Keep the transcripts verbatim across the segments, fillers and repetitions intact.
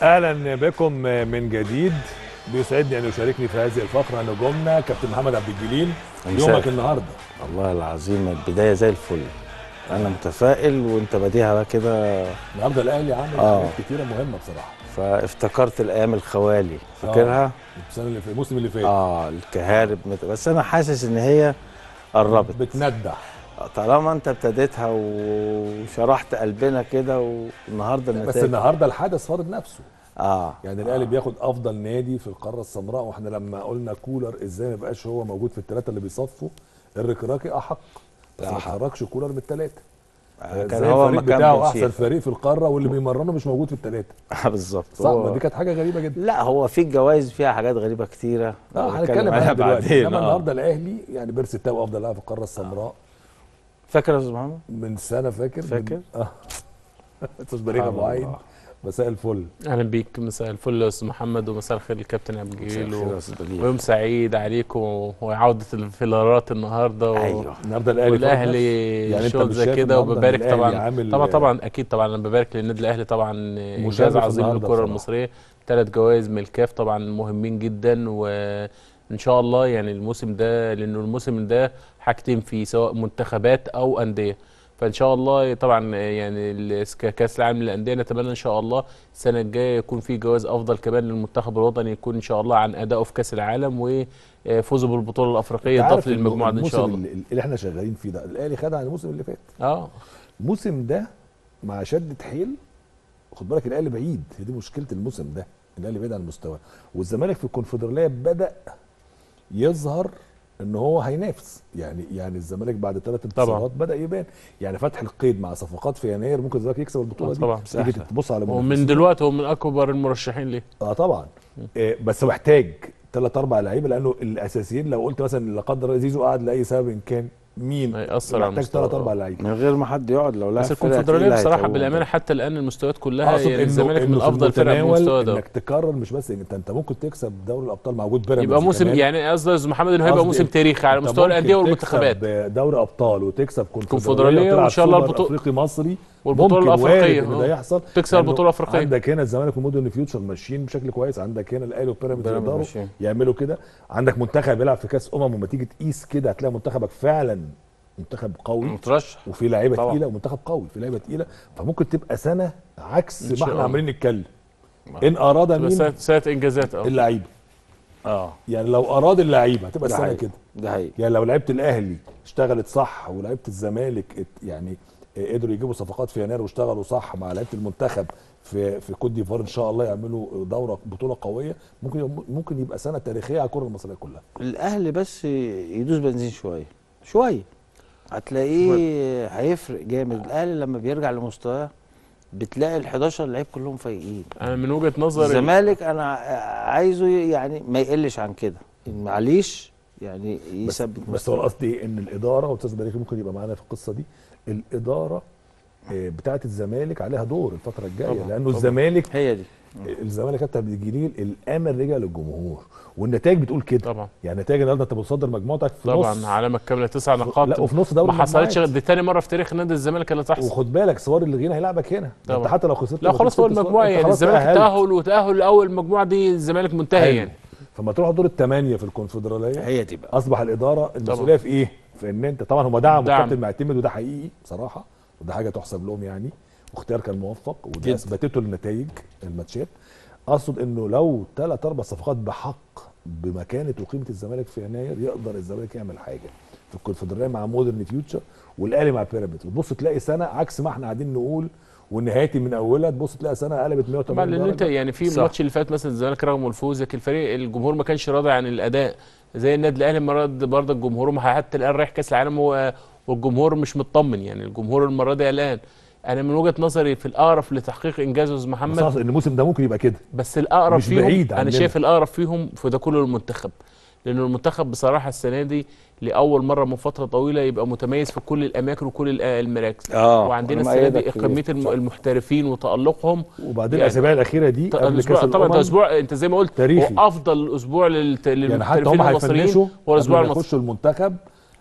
اهلا بكم من جديد. بيسعدني ان يشاركني في هذه الفقره نجومنا كابتن محمد عبد الجليل. يومك النهارده والله العظيم البدايه زي الفل. انا متفائل وانت بديها بقى كده. النهارده الاهلي عامل آه. حاجات كتيره مهمه بصراحه. فافتكرت الايام الخوالي فاكرها آه. السنه اللي في الموسم اللي فات اه الكهارب مت... بس انا حاسس ان هي قربت بتندح طالما انت ابتديتها وشرحت قلبنا كده. والنهارده النتائج بس النهارده الحدث فارض نفسه. اه يعني الاهلي آه. بياخد افضل نادي في القاره السمراء، واحنا لما قلنا كولر ازاي ما يبقاش هو موجود في الثلاثه اللي بيصفوا، الركراكي احق بس ما خرجش كولر من الثلاثه. آه كان هو الفريق بتاعه احسن شيء. فريق في القاره واللي بيمرنه مش موجود في الثلاثه. اه بالظبط صح. هو... دي كانت حاجه غريبه جدا. لا هو في الجوائز فيها حاجات غريبه كتيره. اه هنتكلم عنها دلوقتي. انما آه. النهارده الاهلي يعني بيرسي تاو افضل لاعب في القاره السمراء. فاكر يا استاذ محمد؟ من سنه فاكر فاكر من... اه استاذ بريغه ابو عايد. مساء الفل. اهلا بيك. مساء الفل يا استاذ محمد ومساء الخير للكابتن عبد الجليل و... و... ويوم سعيد عليكم وعوده الفيلرات النهارده و... ايوه النهارده الاهلي والاهلي يعني شغل زي كده. وببارك طبعا طبعا طبعا اكيد طبعا انا ببارك للنادي الاهلي طبعا انجاز عظيم للكره المصريه. ثلاث جوائز من الكاف طبعا مهمين جدا، وان شاء الله يعني الموسم ده لانه الموسم ده حاجتين فيه سواء منتخبات او انديه. فان شاء الله طبعا يعني كاس العالم للانديه نتمنى ان شاء الله السنه الجايه يكون في جوائز افضل كمان للمنتخب الوطني، يكون ان شاء الله عن ادائه في كاس العالم وفوزه بالبطوله الافريقيه يضاف للمجموعه دي ان شاء الله. اللي احنا شغالين فيه ده الاهلي خد عن الموسم اللي فات. اه الموسم ده مع شده حيل. خد بالك الاهلي بعيد، هي دي مشكله الموسم ده، الاهلي بعيد عن المستوى. والزمالك في الكونفدراليه بدا يظهر ان هو هينافس. يعني يعني الزمالك بعد ثلاث انتصارات بدا يبان. يعني فتح القيد مع صفقات في يناير ممكن الزمالك يكسب البطوله طبعا دي. تيجي تبص على ومن دلوقتي هو من اكبر المرشحين ليه. اه طبعا. آه بس محتاج ثلاث اربع لعيبه، لانه الاساسيين لو قلت مثلا لا قدر الله زيزو قعد لاي سبب إن كان مين هيأثر على محتاج ثلاث اربع لعيبه من غير ما حد يقعد. لو لا بس الكونفدراليه بصراحه بالامانه حتى الان المستويات كلها يعني الزمالك من افضل فرق المستوى ده. انك تكرر مش بس انت انت ممكن تكسب دوري الابطال مع وجود بيراميدز يبقى موسم يعني قصدي يا استاذ محمد انه هيبقى موسم تاريخي على مستوى الانديه والمنتخبات. دوري ابطال وتكسب كونفدراليه وان شاء الله البطوله افريقي مصري والبطوله الافريقيه ده يحصل. تكسب البطوله الافريقيه. عندك هنا الزمالك ومودرن فيوتشر ماشيين بشكل كويس، عندك هنا الاهلي وبيراميدز يقدروا يعملوا كده، عندك منتخب بيلعب في كاس امم وما تيجي تقيس كده هتلاقي منتخبك فعلا منتخب قوي مترشح وفي لعيبه تقيله ومنتخب قوي في لعيبه تقيله. فممكن تبقى سنه عكس ما احنا عمالين نتكلم. ان اراد مين سنه انجازات اه اللعيبه. اه يعني لو اراد اللعيبه هتبقى السنه كده. ده حقيقي. يعني لو لعيبه الاهلي اشتغلت صح ولعيبه الزمالك يعني قدروا يجيبوا صفقات في يناير واشتغلوا صح مع لعيبه المنتخب في في كوت ديفوار ان شاء الله يعملوا دوره بطوله قويه، ممكن ممكن يبقى سنه تاريخيه على الكره المصريه كلها. الاهلي بس يدوس بنزين شويه شويه هتلاقيه هيفرق جامد. الاهلي لما بيرجع لمستواه بتلاقي ال حداشر لعيب كلهم فايقين. انا من وجهه نظري الزمالك انا عايزه يعني ما يقلش عن كده معليش يعني يثبت. بس, بس هو قصدي ان الاداره والاستاذ بريخي ممكن يبقى معانا في القصه دي. الاداره بتاعه الزمالك عليها دور الفتره الجايه طبعا لانه طبعا الزمالك هي دي الزمالك كابتن عبد الجليل الامل رجع للجمهور والنتائج بتقول كده طبعا. يعني نتائج النهارده انت بتصدر مجموعتك في طبعا نص علامه كامله تسع نقاط. لا وفي نص دوري ما حصلتش دي ثاني مره في تاريخ نادي الزمالك اللي تحصل. وخد بالك سوار الغينا هيلعبك هنا انت حتى لو خسرت لا خلاص هو المجموعه يعني الزمالك تاهل وتاهل لاول مجموعه دي الزمالك منتهي يعني. فما تروح دور الثمانيه في الكونفدراليه هي دي بقى اصبح الاداره المسؤوليه في ايه؟ في ان انت طبعا هم دعموا الكابتن معتمد وده حقيقي بصراحه وده حاجه تحسب لهم يعني واختيار كان موفق وده اثبتته النتائج الماتشات. اقصد انه لو ثلاث اربع صفقات بحق بمكانه وقيمه الزمالك في يناير يقدر الزمالك يعمل حاجه في الكونفدراليه مع مودرن فيوتشر والاهلي مع بيراميدز. وتبص تلاقي سنه عكس ما احنا قاعدين نقول والنهايتي من اولها تبص تلاقي سنه قلبت مية وتمانين درجه. لان انت يعني في الماتش اللي فات مثلا الزمالك رغم الفوز لكن الفريق الجمهور ما كانش راضي عن الاداء زي النادي الاهلي المره دي برضه الجمهور حتى الان رايح كاس العالم والجمهور مش مطمن. يعني الجمهور المره دي قلقان. انا من وجهه نظري في الاقرب لتحقيق انجاز استاذ محمد بس ان الموسم ده ممكن يبقى كده بس الاقرب مش فيهم بعيد انا شايف الاقرب فيهم في ده كله المنتخب. لانه المنتخب بصراحه السنه دي لاول مره من فتره طويله يبقى متميز في كل الاماكن وكل المراكز. آه وعندنا السنه دي كميه المحترفين وتالقهم. وبعدين يعني الاسابيع الاخيره دي قبل كاس طبعا انت اسبوع انت زي ما قلت تاريخي. هو افضل اسبوع للمحترفين يعني المصريين هو الاسبوع المصري. يخشوا المنتخب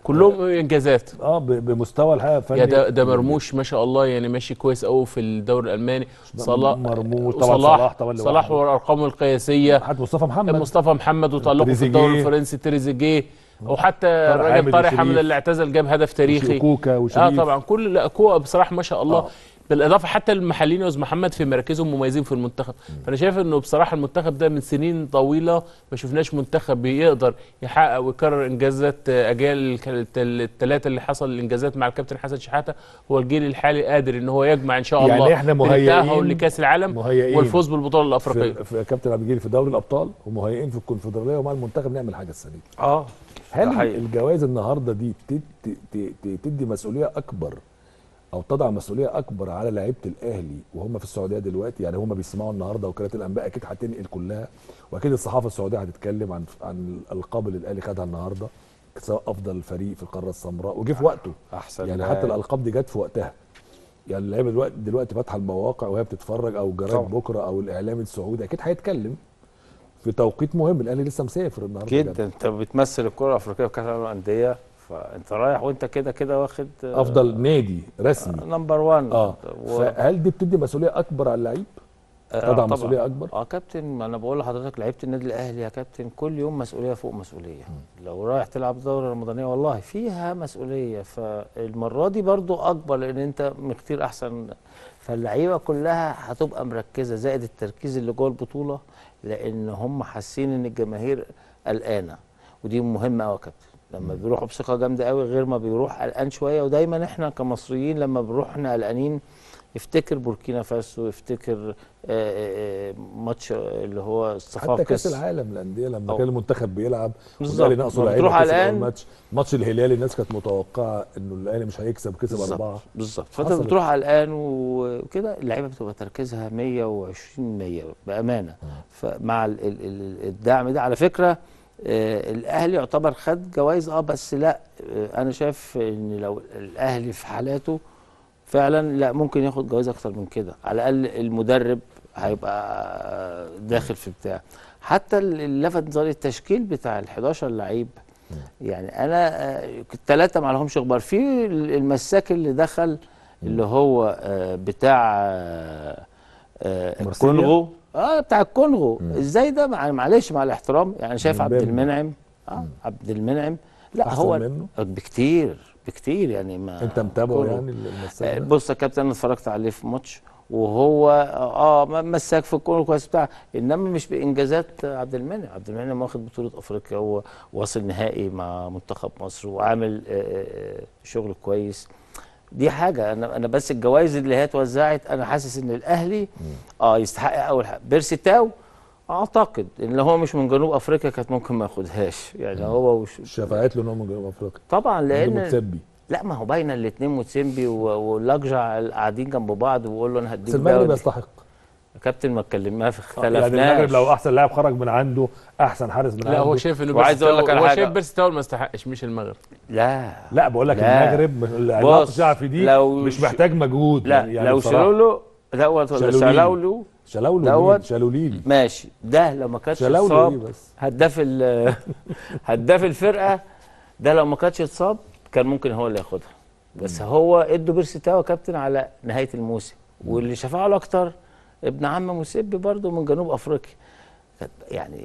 كلهم انجازات اه بمستوى الحقيقه الفني. يا ده, ده مرموش ما شاء الله يعني ماشي كويس قوي في الدوري الالماني. صلاح مرموش طبعا، صلاح طبعا صلاح وارقامه القياسيه، حتى مصطفى محمد مصطفى محمد وتألقه في الدوري الفرنسي، تريزيجيه، وحتى الراجل طارق حامد اللي اعتزل جاب هدف تاريخي، كوكا وشريف. اه طبعا كل لا كوكا بصراحه ما شاء الله. آه. بالاضافه حتى المحليين يا محمد في مراكزهم مميزين في المنتخب. فانا شايف انه بصراحه المنتخب ده من سنين طويله ما شفناش منتخب بيقدر يحقق ويكرر انجازات اجيال الثلاثه اللي حصل الانجازات مع الكابتن حسن شحاته. هو الجيل الحالي قادر ان هو يجمع ان شاء الله يعني احنا مهيئين لكاس العالم والفوز بالبطوله الافريقيه. في, في كابتن عبد الجليل في دوري الابطال ومهيئين في الكونفدراليه ومع المنتخب نعمل حاجه السنه دي. اه هل الجوائز النهارده دي تدي مسؤوليه اكبر او تضع مسؤوليه اكبر على لعيبه الاهلي وهم في السعوديه دلوقتي؟ يعني هم بيسمعوا النهارده وكالات الانباء اكيد هتنقل كلها، واكيد الصحافه السعوديه هتتكلم عن عن الالقاب اللي الاهلي خدها النهارده، سواء افضل فريق في القاره السمراء وجه في وقته. احسن يعني حتى الالقاب دي جت في وقتها. يعني اللعيبه دلوقتي دلوقتي فاتحه المواقع وهي بتتفرج، او جرايد بكره او الاعلامي السعودي اكيد هيتكلم في توقيت مهم. الاهلي لسه مسافر النهارده جدا. انت بتمثل الكره الافريقيه في كاس العالم للانديه، فانت رايح وانت كده كده واخد افضل نادي رسمي نمبر واحد. اه و... فهل دي بتدي مسؤوليه اكبر على اللعيب؟ تضع آه مسؤوليه اكبر؟ اه كابتن، انا بقول لحضرتك لعيبه النادي الاهلي يا كابتن كل يوم مسؤوليه فوق مسؤوليه. م. لو رايح تلعب دوره رمضانيه والله فيها مسؤوليه، فالمره دي برضو اكبر لان انت كتير احسن. فاللعيبه كلها هتبقى مركزه، زائد التركيز اللي جوه البطوله، لان هم حاسين ان الجماهير قلقانه، ودي مهمه قوي يا كابتن. لما بيروحوا بثقه جامده قوي غير ما بيروح قلقان شويه. ودايما احنا كمصريين لما بنروح احنا قلقانين يفتكر بوركينا فاسو، يفتكر ماتش اللي هو الصفاقس، حتى كاس العالم للانديه لما كان المنتخب بيلعب بالظبط ناقصه لعيبه كسب اول ماتش. ماتش الهلال الناس كانت متوقعه انه الاهلي مش هيكسب، كسب اربعه بالظبط. فانت بتروح قلقان وكده، اللعيبه بتبقى تركيزها مية وعشرين مية بامانه. فمع الدعم ده على فكره آه الاهلي يعتبر خد جوائز اه بس لا آه انا شايف ان لو الاهلي في حالاته فعلا لا ممكن ياخد جوائز اكتر من كده. على الاقل المدرب هيبقى داخل في بتاع. حتى اللي لفت نظري التشكيل بتاع ال حداشر لعيب. يعني انا آه الثلاثه ما لهمش اخبار. في المساك اللي دخل اللي هو آه بتاع آه الكونغو، اه بتاع الكونغو. ازاي ده؟ معلش مع الاحترام يعني شايف عبد المنعم اه عبد المنعم لا هو منه بكتير بكتير يعني. ما انت متابعه يعني المساك ده؟ بص يا كابتن انا اتفرجت عليه في ماتش وهو اه مساك في الكونغو كويس بتاع، انما مش بانجازات عبد المنعم. عبد المنعم واخد بطوله افريقيا وواصل نهائي مع منتخب مصر وعامل آه شغل كويس. دي حاجه. انا انا بس الجوائز اللي هي اتوزعت انا حاسس ان الاهلي اه يستحق اول حاجه. بيرسي تاو اعتقد ان هو مش من جنوب افريقيا كانت ممكن ما ياخدهاش يعني. هو وش شفعت له ان هو من جنوب افريقيا طبعا، لان متسبي. لا ما هو باينه الاثنين متسبي ولاججع قاعدين جنب بعض وبيقول له انا هديك. بس المغرب يستحق يا كابتن، ما اتكلمناش في اختلفناش. يعني المغرب لو احسن لاعب خرج من عنده، احسن حارس من لا عنده. لا هو شايف انه وعايز اقول لك على هو حاجه، شايف بيرسي تاو ما يستحقش مش المغرب. لا لا بقول لك المغرب العلاقه الشعبي دي مش محتاج مجهود. لا يعني لو شالولو دوت ولا شالولو شالولو دوت شالوليلي ماشي. ده لو ما كانش اتصاب هداف هداف الفرقه ده لو ما كانش اتصاب كان ممكن هو اللي ياخدها. بس هو ادوا بيرسي تاو يا كابتن على نهايه الموسم. واللي شفعه له اكتر ابن عم موسيبي برضه من جنوب افريقيا. يعني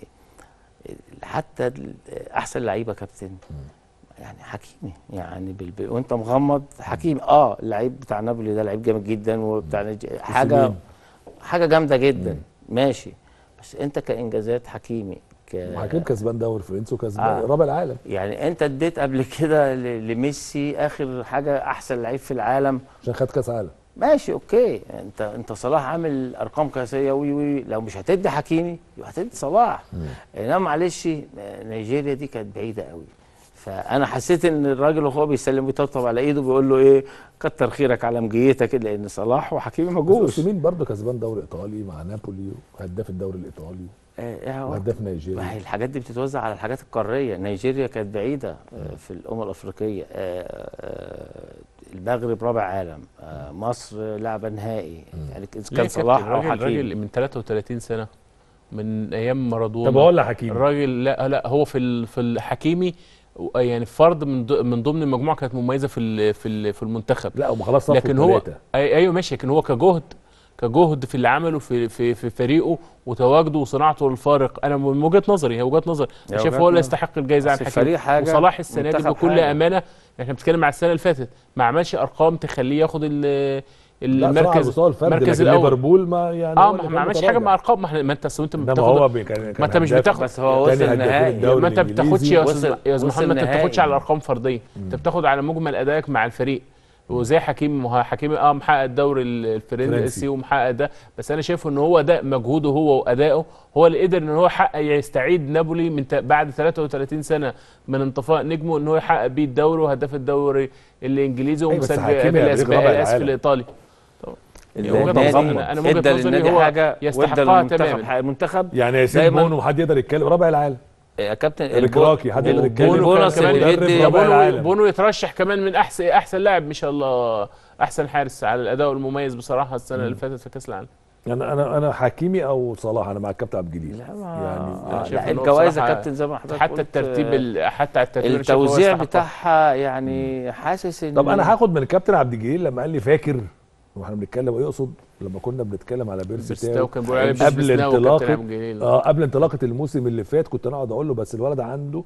حتى احسن لعيبه كابتن يعني حكيمي يعني بالب... وانت مغمض حكيمي. اه اللعيب بتاع نابولي ده لعيب جامد جدا وبتاع نج... حاجه حاجه جامده جدا ماشي. بس انت كانجازات حكيمي ك... حكيم كسبان دوري فرنسي وكسبان آه. رابع العالم. يعني انت اديت قبل كده ل... لميسي اخر حاجه احسن لعيب في العالم عشان خد كاس عالم. ماشي اوكي. انت انت صلاح عامل ارقام قياسيه وي وي. لو مش هتدي حكيمي يبقى هتدي صلاح. انما معلش نيجيريا دي كانت بعيده قوي. فانا حسيت ان الراجل وهو بيسلم بيطبطب على ايده بيقول له ايه كتر خيرك على مجيتك، لان صلاح وحكيمي ما جوش. اوسيمين برضه كسبان دوري ايطالي مع نابولي وهداف الدوري الايطالي آه وهداف نيجيريا. ما هي الحاجات دي بتتوزع على الحاجات القاريه. نيجيريا كانت بعيده آه في الامم الافريقيه. آه آه المغرب رابع عالم. آه مصر لعبه نهائي. يعني كان صلاح او حكيمي. الراجل من ثلاثة وثلاثين سنه من ايام مارادونا. طب اقول لحكيمي الراجل لا لا هو في في الحكيمي يعني فرد من من ضمن المجموعه كانت مميزه في في في المنتخب. لا هم خلاص صفوا لكن هو ايوه ماشي، لكن هو كجهد كجهد في اللي عمله في في في فريقه وتواجده وصناعته للفارق، انا من وجهه نظري هي وجهه نظري انا شايف هو اللي يستحق الجائزه عن حكيمي. وصلاح السنه دي بكل حاجة. امانه احنا بنتكلم على السنه اللي فاتت ما عملش ارقام تخليه ياخد المركز المركز الاول. ليفربول ما يعني اه ما عملش حاجه مع ارقام، ما انت اصل انت بتاخد ما انت مش بتاخد، بس هو وصل النهائي ما انت بتاخدش يا استاذ محمد، انت بتاخدش على ارقام فرديه، انت بتاخد على مجمل ادائك مع الفريق. وزي حكيمي حكيمي اه محقق الدوري الفرنسي ومحقق ده، بس انا شايفه ان هو ده مجهوده هو وادائه هو اللي قدر ان هو يحقق يستعيد نابولي من بعد ثلاثة وثلاثين سنه من انطفاء نجمه، ان هو يحقق بيه الدوري وهداف الدوري الانجليزي ومسجل الاسف الايطالي. انا انا ادى للنادي حاجه يستحقها تماما المنتخب يعني ياسين بونو حد يقدر يتكلم رابع العالم يا كابتن الكراكي حد يقدر يتكلم بونو كمان بونو, بونو يترشح كمان من احسن احسن لاعب ما شاء الله، احسن حارس على الاداء المميز بصراحه السنه اللي فاتت في كاس العالم. انا انا انا حكيمي او صلاح، انا مع الكابتن عبد الجليل يعني الجوائز يا كابتن زي ما حضرتك حتى الترتيب حتى الترتيب التوزيع بتاعها يعني حاسس ان طب انا هاخد من الكابتن عبد الجليل لما قال لي فاكر واحنا بنتكلم يقصد لما كنا بنتكلم على بيرسي تاو قبل انطلاقه اه قبل انطلاقه الموسم اللي فات كنت انا اقعد اقول له بس الولد عنده،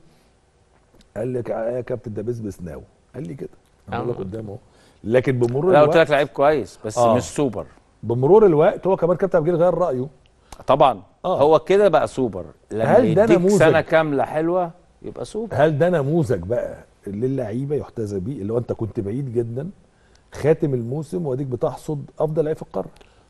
قال لي يا كابتن ده بيس ناو، قال لي كده انا بقول لك قدامه اهو. لكن بمرور الوقت قلت لك لعيب كويس بس آه. مش سوبر. بمرور الوقت هو كمان كابتن عبد الجليل غير رايه طبعا آه. هو كده بقى سوبر لما يديك سنه كامله حلوه يبقى سوبر. هل ده نموذج بقى للعيبه يحتذى بيه، اللي هو انت كنت بعيد جدا خاتم الموسم واديك بتحصد افضل لعيب في القاره؟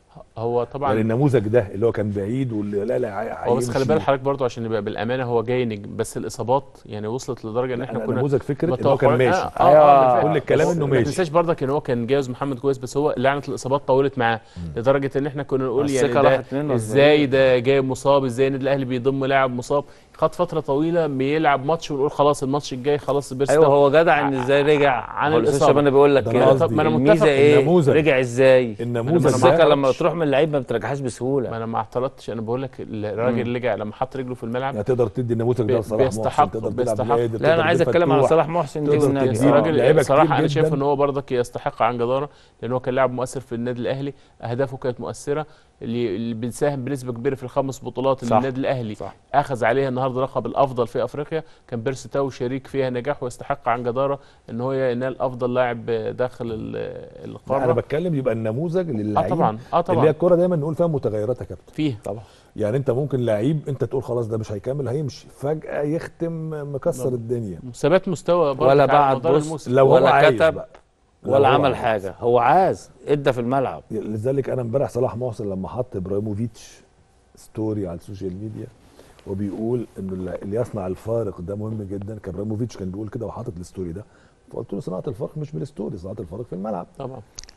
هو طبعا يعني النموذج ده اللي هو كان بعيد واللي لا لا هو بس خلي بالك حضرتك برضه عشان نبقى بالامانه هو جاي نجم، بس الاصابات يعني وصلت لدرجه ان احنا كنا نموذج فكره ان هو كان ماشي آه آه آه كل الكلام انه ماشي. ما تنساش برضك ان هو كان جايز محمد كويس بس هو لعنه الاصابات طولت معاه لدرجه ان احنا كنا نقول يعني ده ازاي ده جاي مصاب، ازاي النادي الاهلي بيضم لاعب مصاب، خد فتره طويله بيلعب ماتش ونقول خلاص الماتش الجاي خلاص بيرسي. ايوه هو جدع ان ازاي رجع عن الاصابه. انا بقول لك كده ما انا متفق ايه رجع ازاي النموذج الثقه لما تروح من اللعيب ما بترجعهاش بسهوله. ما انا ما اعترضتش، انا بقول لك الراجل اللي رجع لما حط رجله في الملعب يعني تقدر تدي النموذج ده لصلاح محسن، تقدر تلعب لا انا عايز اتكلم على صلاح محسن دي الراجل صراحه انا شايف ان هو برضك يستحق عن جداره لان هو كان لاعب مؤثر في النادي الاهلي، اهدافه كانت مؤثره اللي اللي بنساهم بنسبه كبيره في الخمس بطولات اللي النادي الاهلي صح. اخذ عليها النهارده لقب الافضل في افريقيا، كان بيرسي تاو شريك فيها نجاح ويستحق عن جداره ان هو ينال افضل لاعب داخل القاره. انا بتكلم يبقى النموذج للعيب اه طبعا اه طبعا اللي هي الكوره دايما نقول فيها متغيرات يا كابتن فيها طبعا. يعني انت ممكن لعيب انت تقول خلاص ده مش هيكمل هيمشي فجاه يختم مكسر طبعا. الدنيا ثبات مستوى ولا بعد بص لو ولا كتب ولا عمل حاجه، هو عاز ادى في الملعب. لذلك انا امبارح صلاح محسن لما حط ابراهيموفيتش ستوري على السوشيال ميديا وبيقول انه اللي يصنع الفارق ده مهم جدا، كان ابراهيموفيتش كان بيقول كده وحاطط الستوري ده، فقلت له صناعه الفرق مش من الستوري، صناعه الفرق في الملعب طبعا.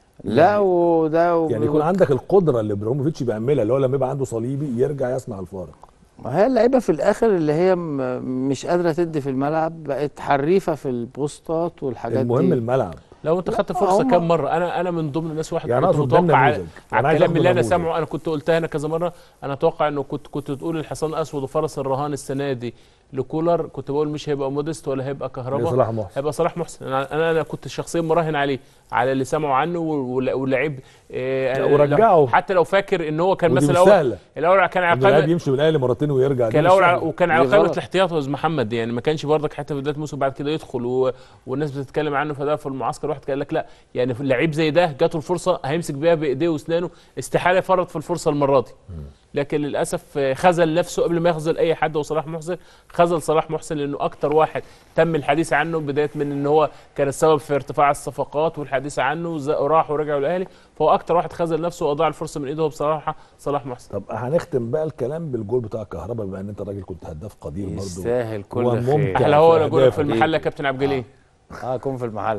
لا وده و... يعني يكون عندك القدره اللي ابراهيموفيتش بيعملها اللي هو لما يبقى عنده صليبي يرجع يصنع الفارق. ما هي اللعيبه في الاخر اللي هي مش قادره تدي في الملعب بقت حريفه في البوستات والحاجات المهم دي. المهم الملعب. لو انت خدت فرصه كام مره، انا انا من ضمن الناس واحد يعني كنت متوقع على الكلام اللي انا سامعه، انا كنت قلتها انا كذا مره، انا اتوقع انه كنت كنت تقول الحصان الاسود وفرس الرهان السنه دي لكولر، كنت بقول مش هيبقى موديست ولا هيبقى كهربا، صلاح محسن. هيبقى صلاح محسن. انا انا كنت شخصيا مراهن عليه على اللي سمعوا عنه واللعيب إيه ورجعه، حتى لو فاكر ان هو كان مثلا الاول الاول كان على قائمه يمشي من الاهلي مرتين ويرجع كان الاول وكان على قائمه الاحتياط يا استاذ محمد، يعني ما كانش برضك حتى في بدايه الموسم بعد كده يدخل و... والناس بتتكلم عنه، فده في المعسكر واحد قال لك لا يعني لعيب زي ده جاته الفرصه هيمسك بيها بايديه واسنانه، استحاله يفرط في الفرصه المره دي. لكن للاسف خذل نفسه قبل ما يخذل اي حد، وصلاح محسن خذل صلاح محسن لانه اكتر واحد تم الحديث عنه بدايه من ان هو كان السبب في ارتفاع الصفقات والحديث عنه راح ورجع الاهلي، فهو اكتر واحد خذل نفسه واضاع الفرصه من ايده بصراحه صلاح محسن. طب هنختم بقى الكلام بالجول بتاع كهربا بما ان انت راجل كنت هداف قدير برضه يستاهل كل خير. احلى هو ولا جولك في المحل يا كابتن عبد الجليل؟ اه كون في المحل.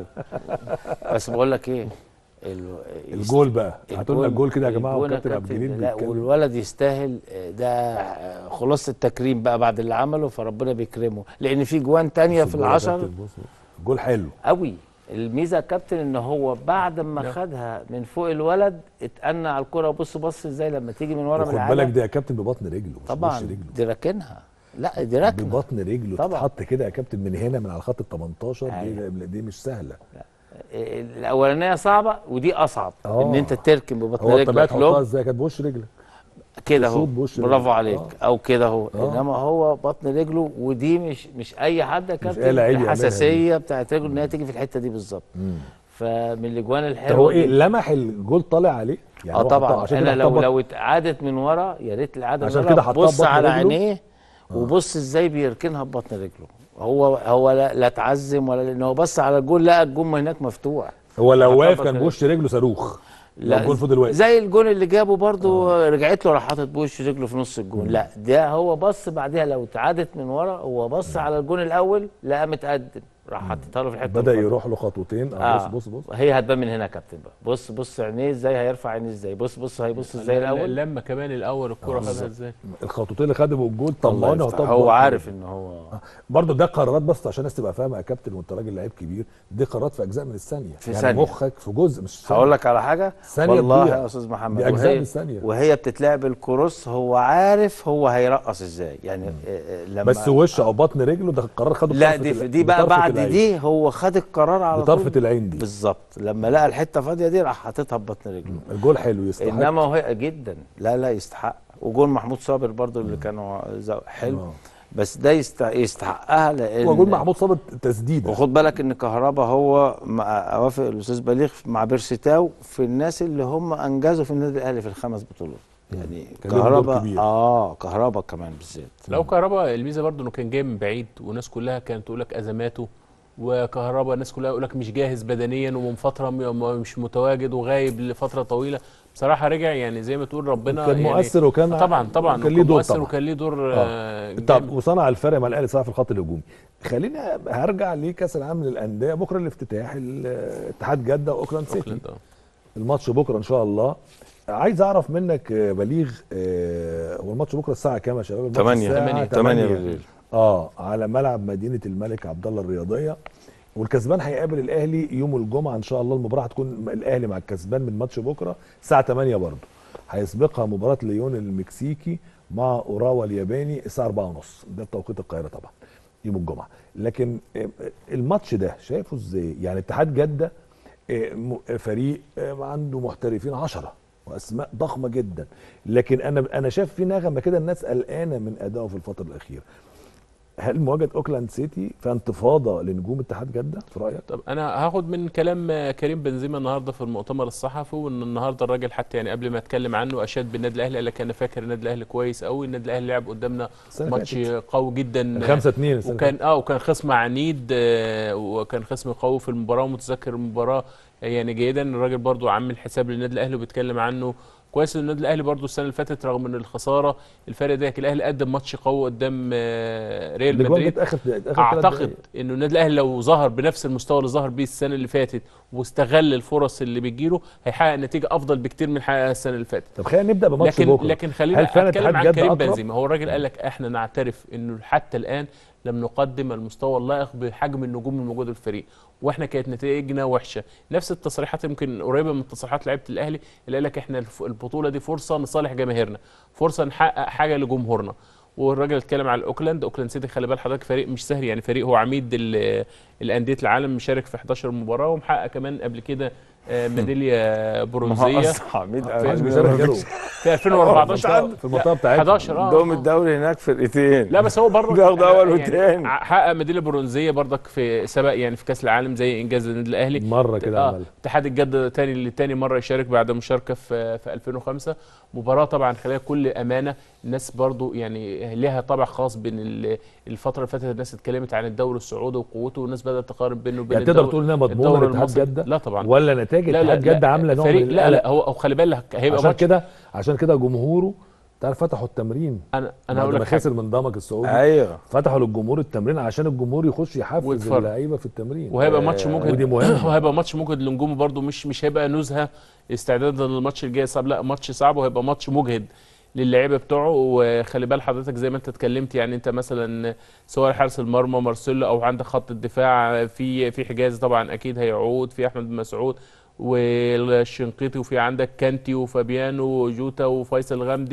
بس بقول لك ايه الجول بقى، هاتوا لنا الجول كده يا جماعه وكابتن عبد الجليل. لا والولد يستاهل ده خلاصه التكريم بقى بعد اللي عمله، فربنا بيكرمه لان في جوان تانية في العشر. جول حلو قوي. الميزه يا كابتن ان هو بعد ما خدها من فوق الولد اتأنى على الكره وبص بص ازاي لما تيجي من ورا من العالم. خد بالك ده يا كابتن ببطن رجله طبعا دي راكنها لا دي ركنه ببطن رجله تتحط كده يا كابتن من هنا من على خط ال تمنتاشر. أيوة. دي, دي مش سهله. لا. الاولانيه صعبه ودي اصعب. أوه. ان انت تركن ببطن رجلك. هو الطبيعه تحطها ازاي؟ كانت بوش رجلك كده اهو. برافو عليك. آه. او كده اهو. انما هو بطن رجله، ودي مش مش اي حد يا كابتن. الحساسيه بتاعت رجله ان هي تيجي في الحته دي بالظبط. فمن الاجوان الحلوه. هو ايه لمح الجول طالع عليه؟ يعني اه طبعا. عشان انا لو لو اتعادت من ورا يا ريت العاده عشان كده حطها بص على عينيه. آه. وبص ازاي بيركنها ببطن رجله. هو هو لا, لا تعزم ولا، لان هو بص على الجول لقى الجول هناك مفتوح. هو لو واقف كان بوش رجله صاروخ. لا الجول فضل واقف زي الجون اللي جابه برضو. آه. رجعت له راح حاطط بوش رجله في نص الجون. لا ده هو بص بعدها لو اتعادت من ورا هو بص على الجون الاول لقى متقدم راح حاططها له في الحته بدا يروح له خطوتين. اه بص بص بص هي هتبان من هنا يا كابتن بقى. بص بص عينيه ازاي، هيرفع عينيه ازاي. بص بص هيبص ازاي الاول. لما كمان الاول الكوره خدها ازاي. الخطوتين اللي خدوا الجول طمنه. هو عارف ان هو آه. برضه ده قرارات، بس عشان الناس تبقى فاهمه يا كابتن وانت راجل لعيب كبير، دي قرارات في اجزاء من الثانيه. في يعني ثانية. مخك في جزء مش ثانيه. هقول لك على حاجه والله يا استاذ محمد. دي اجزاء من الثانيه. وهي بتتلعب الكروس هو عارف هو هيرقص ازاي. يعني لما بس وش او بطن رجله ده القرار خده. لا دي دي بقى بعد دي هو خد القرار على طول بطرفه العين دي بالظبط. لما لقى الحته فاضيه دي راح حاططها ببطن رجله. الجول حلو يستحق. انما هو جدا لا لا يستحق. وجول محمود صابر برضو اللي كانوا حلو. أوه. بس ده يستحقها لان هو جول محمود صابر تسديده. وخد بالك ان كهربا هو اوافق الاستاذ بليغ مع بيرسيتاو في الناس اللي هم انجزوا في النادي الاهلي في الخمس بطولات. يعني كهربا اه كهربا كمان بالذات. لو كهربا الميزه برضو انه كان جاي من بعيد والناس كلها كانت تقول لك ازماته، وكهربا الناس كلها يقول لك مش جاهز بدنيا ومن فتره مش متواجد وغايب لفتره طويله. بصراحه رجع يعني زي ما تقول ربنا كان مؤثر. يعني وكان طبعا طبعا كان ليه دور مؤثر وكان ليه دور. آه. طب وصنع الفرق مع الاهلي صراحه في الخط الهجومي. خليني هرجع لكاس العالم للانديه بكره الافتتاح اتحاد جده واوكلاند سيتي. الماتش بكره ان شاء الله. عايز اعرف منك بليغ، هو الماتش بكره الساعه كام يا شباب؟ تمانية تمانية بالليل. اه على ملعب مدينه الملك عبد الله الرياضيه. والكسبان هيقابل الاهلي يوم الجمعه ان شاء الله. المباراه هتكون الاهلي مع الكسبان من ماتش بكره الساعه تمانية برضه. هيسبقها مباراه ليون المكسيكي مع اوراوا الياباني الساعه أربعة وثلاثين. ده بتوقيت القاهره طبعا يوم الجمعه. لكن الماتش ده شايفه ازاي؟ يعني اتحاد جده فريق عنده محترفين عشرة واسماء ضخمه جدا، لكن انا انا شايف في نغمه كده الناس قلقانه من ادائه في الفتره الاخيره. هل مواجهه اوكلاند سيتي في انتفاضه لنجوم اتحاد جده في رايك؟ طب انا هاخد من كلام كريم بنزيما النهارده في المؤتمر الصحفي، وان النهارده الراجل حتى يعني قبل ما اتكلم عنه اشاد بالنادي الاهلي. قال لك انا فاكر النادي الاهلي كويس قوي، النادي الاهلي لعب قدامنا ماتش قوي جدا خمسة اتنين وكان اه وكان خصم عنيد آه وكان خصم قوي في المباراه ومتذكر المباراه يعني جيدا. الراجل برضو عامل حساب للنادي الاهلي وبيتكلم عنه كويس. النادي الاهلي برضو السنه اللي فاتت رغم ان الخساره الفرق ده الاهلي قدم ماتش قوي قدام ريال مدريد. اعتقد انه النادي الاهلي لو ظهر بنفس المستوى اللي ظهر بيه السنه اللي فاتت واستغل الفرص اللي بتجيله هيحقق نتيجه افضل بكتير من حققها السنه اللي فاتت. طب خلينا نبدا بماتش لكن بكره. لكن خلينا اتكلم عن كريم بنزيما. هو الراجل قال لك احنا نعترف انه حتى الان لم نقدم المستوى اللائق بحجم النجوم الموجوده في الفريق، واحنا كانت نتائجنا وحشه. نفس التصريحات يمكن قريبه من تصريحات لعيبه الاهلي اللي قال لك احنا البطوله دي فرصه لصالح جماهيرنا، فرصه نحقق حاجه لجمهورنا. والراجل اتكلم على اوكلاند اوكلاند سيتي. خلي بال حضرتك فريق مش سهل، يعني فريق هو عميد الانديه العالم، مشارك في حداشر مباراه ومحقق كمان قبل كده ميداليه برونزيه في ألفين وأربعتاشر في المنطقه بتاعتنا حداشر. اه عندهم الدوري هناك فرقتين. لا بس هو برضه بياخد اول وثاني. حقق ميداليه برونزيه برضك في سبق يعني في كاس العالم زي انجاز النادي الاهلي مره كده. اه اتحاد الجده ثاني لثاني مره يشارك بعد مشاركه في في ألفين وخمسة. مباراه طبعا خليها كل امانه الناس برضو يعني لها طابع خاص بين الفتره اللي فاتت. الناس اتكلمت عن الدوري السعودي وقوته والناس بدات تقارن بينه وبين يعني تقدر تقول انها مضمونه لاتحاد جده؟ لا طبعا. ولا نتائج اتحاد جده عامله نوع من لا لا هو خلي بالك هيبقى عشان كده عشان كده جمهوره تعرف فتحوا التمرين. انا انا هقول لك خسر من ضمك السعودي. ايوه فتحوا للجمهور التمرين عشان الجمهور يخش يحفز اللعيبه في التمرين. وهيبقى ماتش مجهد ودي مهمه. وهيبقى ماتش مجهد لنجومه برده. مش مش هيبقى نزهه استعدادا للماتش الجاي صعب، لا ماتش صعب وهيبقى ماتش مجهد للعيبه بتوعه. وخلي بال حضرتك زي ما انت اتكلمت يعني انت مثلا سواء حارس المرمى مارسيلو او عندك خط الدفاع في في حجاز طبعا اكيد هيعود، في احمد بن مسعود والشنقيطي، وفي عندك كانتي وفابيانو وجوتا وفيصل غامدي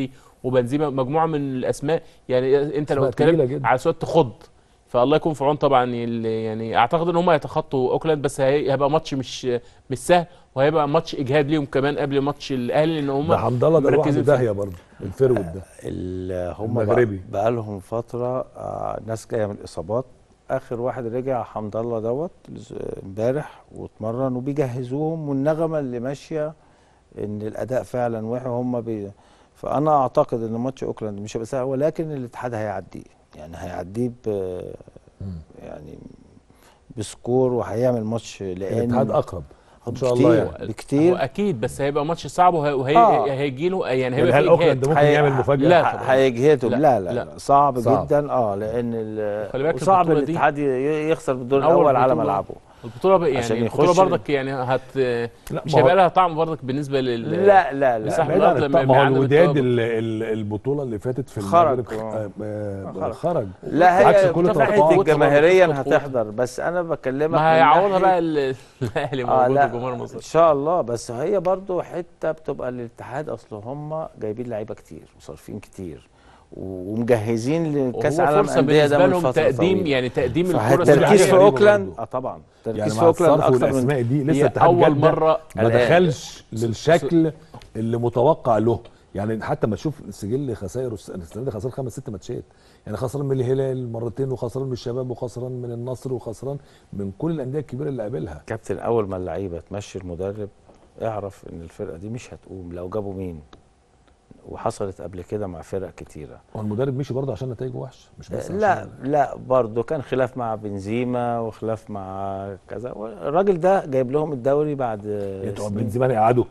وبنزيما، مجموعه من الاسماء يعني انت لو اتكلمت على سؤال تخض، فالله يكون في عون طبعا. يعني اعتقد ان هم هيتخطوا اوكلاند، بس هيبقى ماتش مش مش سهل، وهيبقى ماتش اجهاد ليهم كمان قبل ماتش الاهلي، لان هم ده حمد الله ده لوحده داهيه برضه الفيرود ده. هم بقى لهم فتره آه ناس جايه من الاصابات. اخر واحد رجع حمد الله دوت امبارح واتمرن وبيجهزوهم، والنغمه اللي ماشيه ان الاداء فعلا وحش هم بي. فانا اعتقد ان ماتش اوكلاند مش هيبقى سهل، ولكن الاتحاد هيعديه، يعني هيعديه ب يعني بسكور، وهيعمل ماتش. لان الاتحاد اقرب ان شاء الله يعني بكتير اكيد، بس هيبقى ماتش صعب وهيجي له يعني هيبقى هل اوكلاند ممكن يعمل مفاجاه؟ لا هيجهدهم، لا لا, لا, لا صعب, صعب جدا اه لان صعب الاتحاد يخسر بالدور الاول على ملعبه. البطوله بقى يعني البطوله برضك يعني هت مش هيبقى لها طعم برضك بالنسبه لل لا لا لا لما ما هو الوداد البطوله اللي فاتت في المغرب خرج, خرج. لا هي بتاعت جماهيريا هتحضر، بس انا بكلمك ما هيعوضها بقى الاهلي موجود الجمهور المصري ان شاء الله. بس هي برضو حته بتبقى الاتحاد، اصل هم جايبين لعيبه كتير وصارفين كتير ومجهزين لكاس عالم انديه ده من فتره تقديم طويلة. يعني تقديم الكره التركيز في اوكلاند اه طبعا تركيز يعني في اوكلاند اكتر الاسماء دي لسه اول مره ما دخلش للشكل اللي متوقع له. يعني حتى ما تشوف سجل خسائر السنه دي، خسران خمس ست ماتشات، يعني خسران من الهلال مرتين، وخسران من الشباب، وخسران من النصر، وخسران من كل الانديه الكبيره اللي قابلها. كابتن اول ما اللعيبه تمشي المدرب اعرف ان الفرقه دي مش هتقوم لو جابوا مين، وحصلت قبل كده مع فرق كتيره. هو المدرب مشي برضه عشان نتائجه وحشه مش بس لا لا برضه كان خلاف مع بنزيما وخلاف مع كذا، الراجل ده جايب لهم الدوري بعد انتوا بنزيما يقعدوا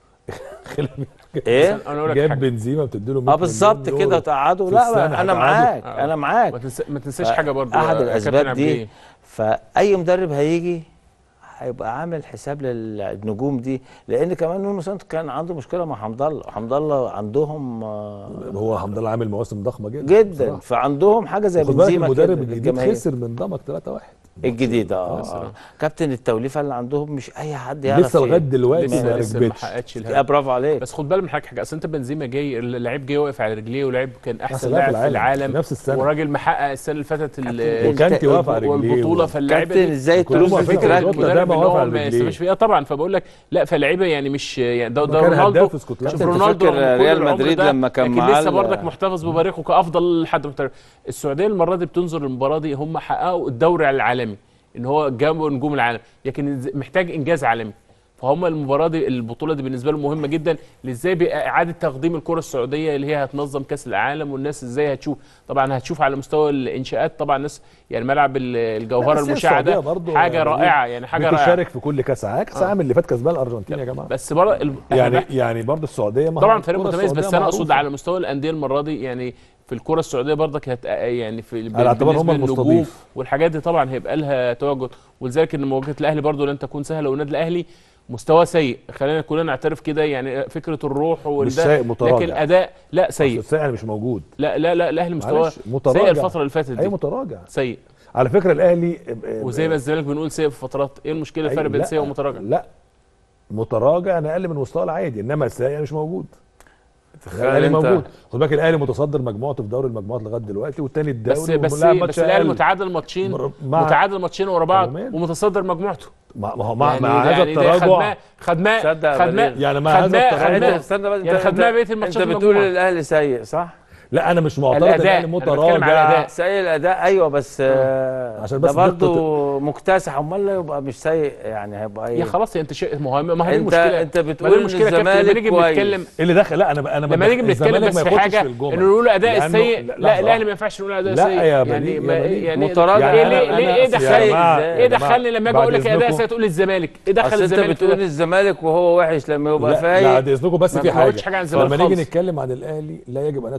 ايه جاب بنزيما بتدي له اه بالظبط كده وتقعدوا. لا انا معاك آه. انا معاك ما تنساش حاجه برضه احد الاسباب دي. فاي مدرب هيجي هيبقى عامل حساب للنجوم دي، لان كمان نونو سانتو كان عنده مشكله مع حمد الله. حمد الله عندهم هو حمد الله عامل مواسم ضخمه جدا جدا صراحة. فعندهم حاجه زي بنزيما كده. المدرب الجديد خسر من ضمك ثلاثة واحد الجديد اه, آه. كابتن التوليفه اللي عندهم مش اي حد يعرف لسه لغايه دلوقتي ما ركبتش. برافو عليك. بس خد بالك من حاجه حاجه اصل انت بنزيما جاي اللعيب جاي واقف على رجليه، ولعيب كان احسن لاعب في العالم نفس السنه، وراجل محقق السنه اللي فاتت وكانتي واقف على رجليه والبطوله. فاللعيبه كابتن ازاي تقول الفكره المدرب ان هو ما يستمش فيها طبعا. فبقول لك لا فاللعيبه يعني مش يعني ده, ده رونالدو. شوف رونالدو ريال مدريد لما كان معاه لسه برضك محتفظ بباريخو كافضل حد محترف. السعوديه المره دي بتنظر للمباراه دي، هم حققوا الدوري العالمي ان هو جابوا نجوم العالم، لكن محتاج انجاز عالمي. فهم المباراه دي البطوله دي بالنسبه لهم مهمه جدا، ازاي باعاده تقديم الكره السعوديه اللي هي هتنظم كاس العالم، والناس ازاي هتشوف. طبعا هتشوف على مستوى الانشاءات طبعا الناس يعني ملعب الجوهره المشعه ده حاجه رائعه، يعني حاجه رائعه بتشارك في كل كاس عالم. كاس العالم اللي فات كسبان الارجنتين يا جماعه. بس برضه يعني يعني برضه السعوديه طبعا فريق متميز، بس انا اقصد على مستوى الانديه المره دي يعني في الكره السعوديه برضك هت يعني في على اعتبار هم المستضيف والحاجات دي طبعا هيبقى لها تواجد. ولذلك ان مواجهه الاهلي برضه لن تكون سهله، والنادي الاهلي مستوى سيء، خلينا كلنا نعترف كده. يعني فكره الروح والده لكن الاداء لا سيء، السيء يعني مش موجود. لا لا لا الاهلي مستواه سيء الفتره اللي فاتت دي. اي متراجع سيء على فكره الاهلي. وزي ما الزمالك بنقول سيء في فترات. ايه المشكله الفرق بين سيء ومتراجع؟ لا متراجع انا اقل من مستوى العادي، انما السيء مش موجود. الاهلي موجود. خد بالك الاهلي متصدر مجموعته في دوري المجموعات لغايه دلوقتي، والثاني الدوري. بس بس, بس الاهلي متعادل ماتشين متعادل ماتشين ورا بعض ومتصدر مجموعته. ما هو مع, يعني مع هذا التراجع خدناه خدناه يعني مع هذا التراجع استنى بقى يعني خدناه بقيه الماتشات. انت بتقول الاهلي سيء صح؟ لا انا مش معترض ان الاهلي متراجع. سيء الاداء ايوه، بس آه عشان بس ده برضه مكتسح. امال لا يبقى مش سيء يعني هيبقى ايه؟ يا خلاص انت شيء مهم. ما هي المشكله انت بتقول ان الزمالك كويس. بنتكلم اللي دخل. لا انا انا لما نيجي بنتكلم بس في حاجه انه نقول اداء السيء. لا الاهلي ما ينفعش نقول اداء سيء. لا يا يعني يعني متراجع. ليه ليه ايه دخلني ايه دخلني لما اجي اقول لك اداء سيء تقول الزمالك؟ ايه دخل الزمالك؟ انت بتقول الزمالك وهو وحش لما يبقى فايق. لا بعد اذنكم بس في حاجه لما نيجي نتكلم عن الاهلي لا يجب ان ندخل الزمالك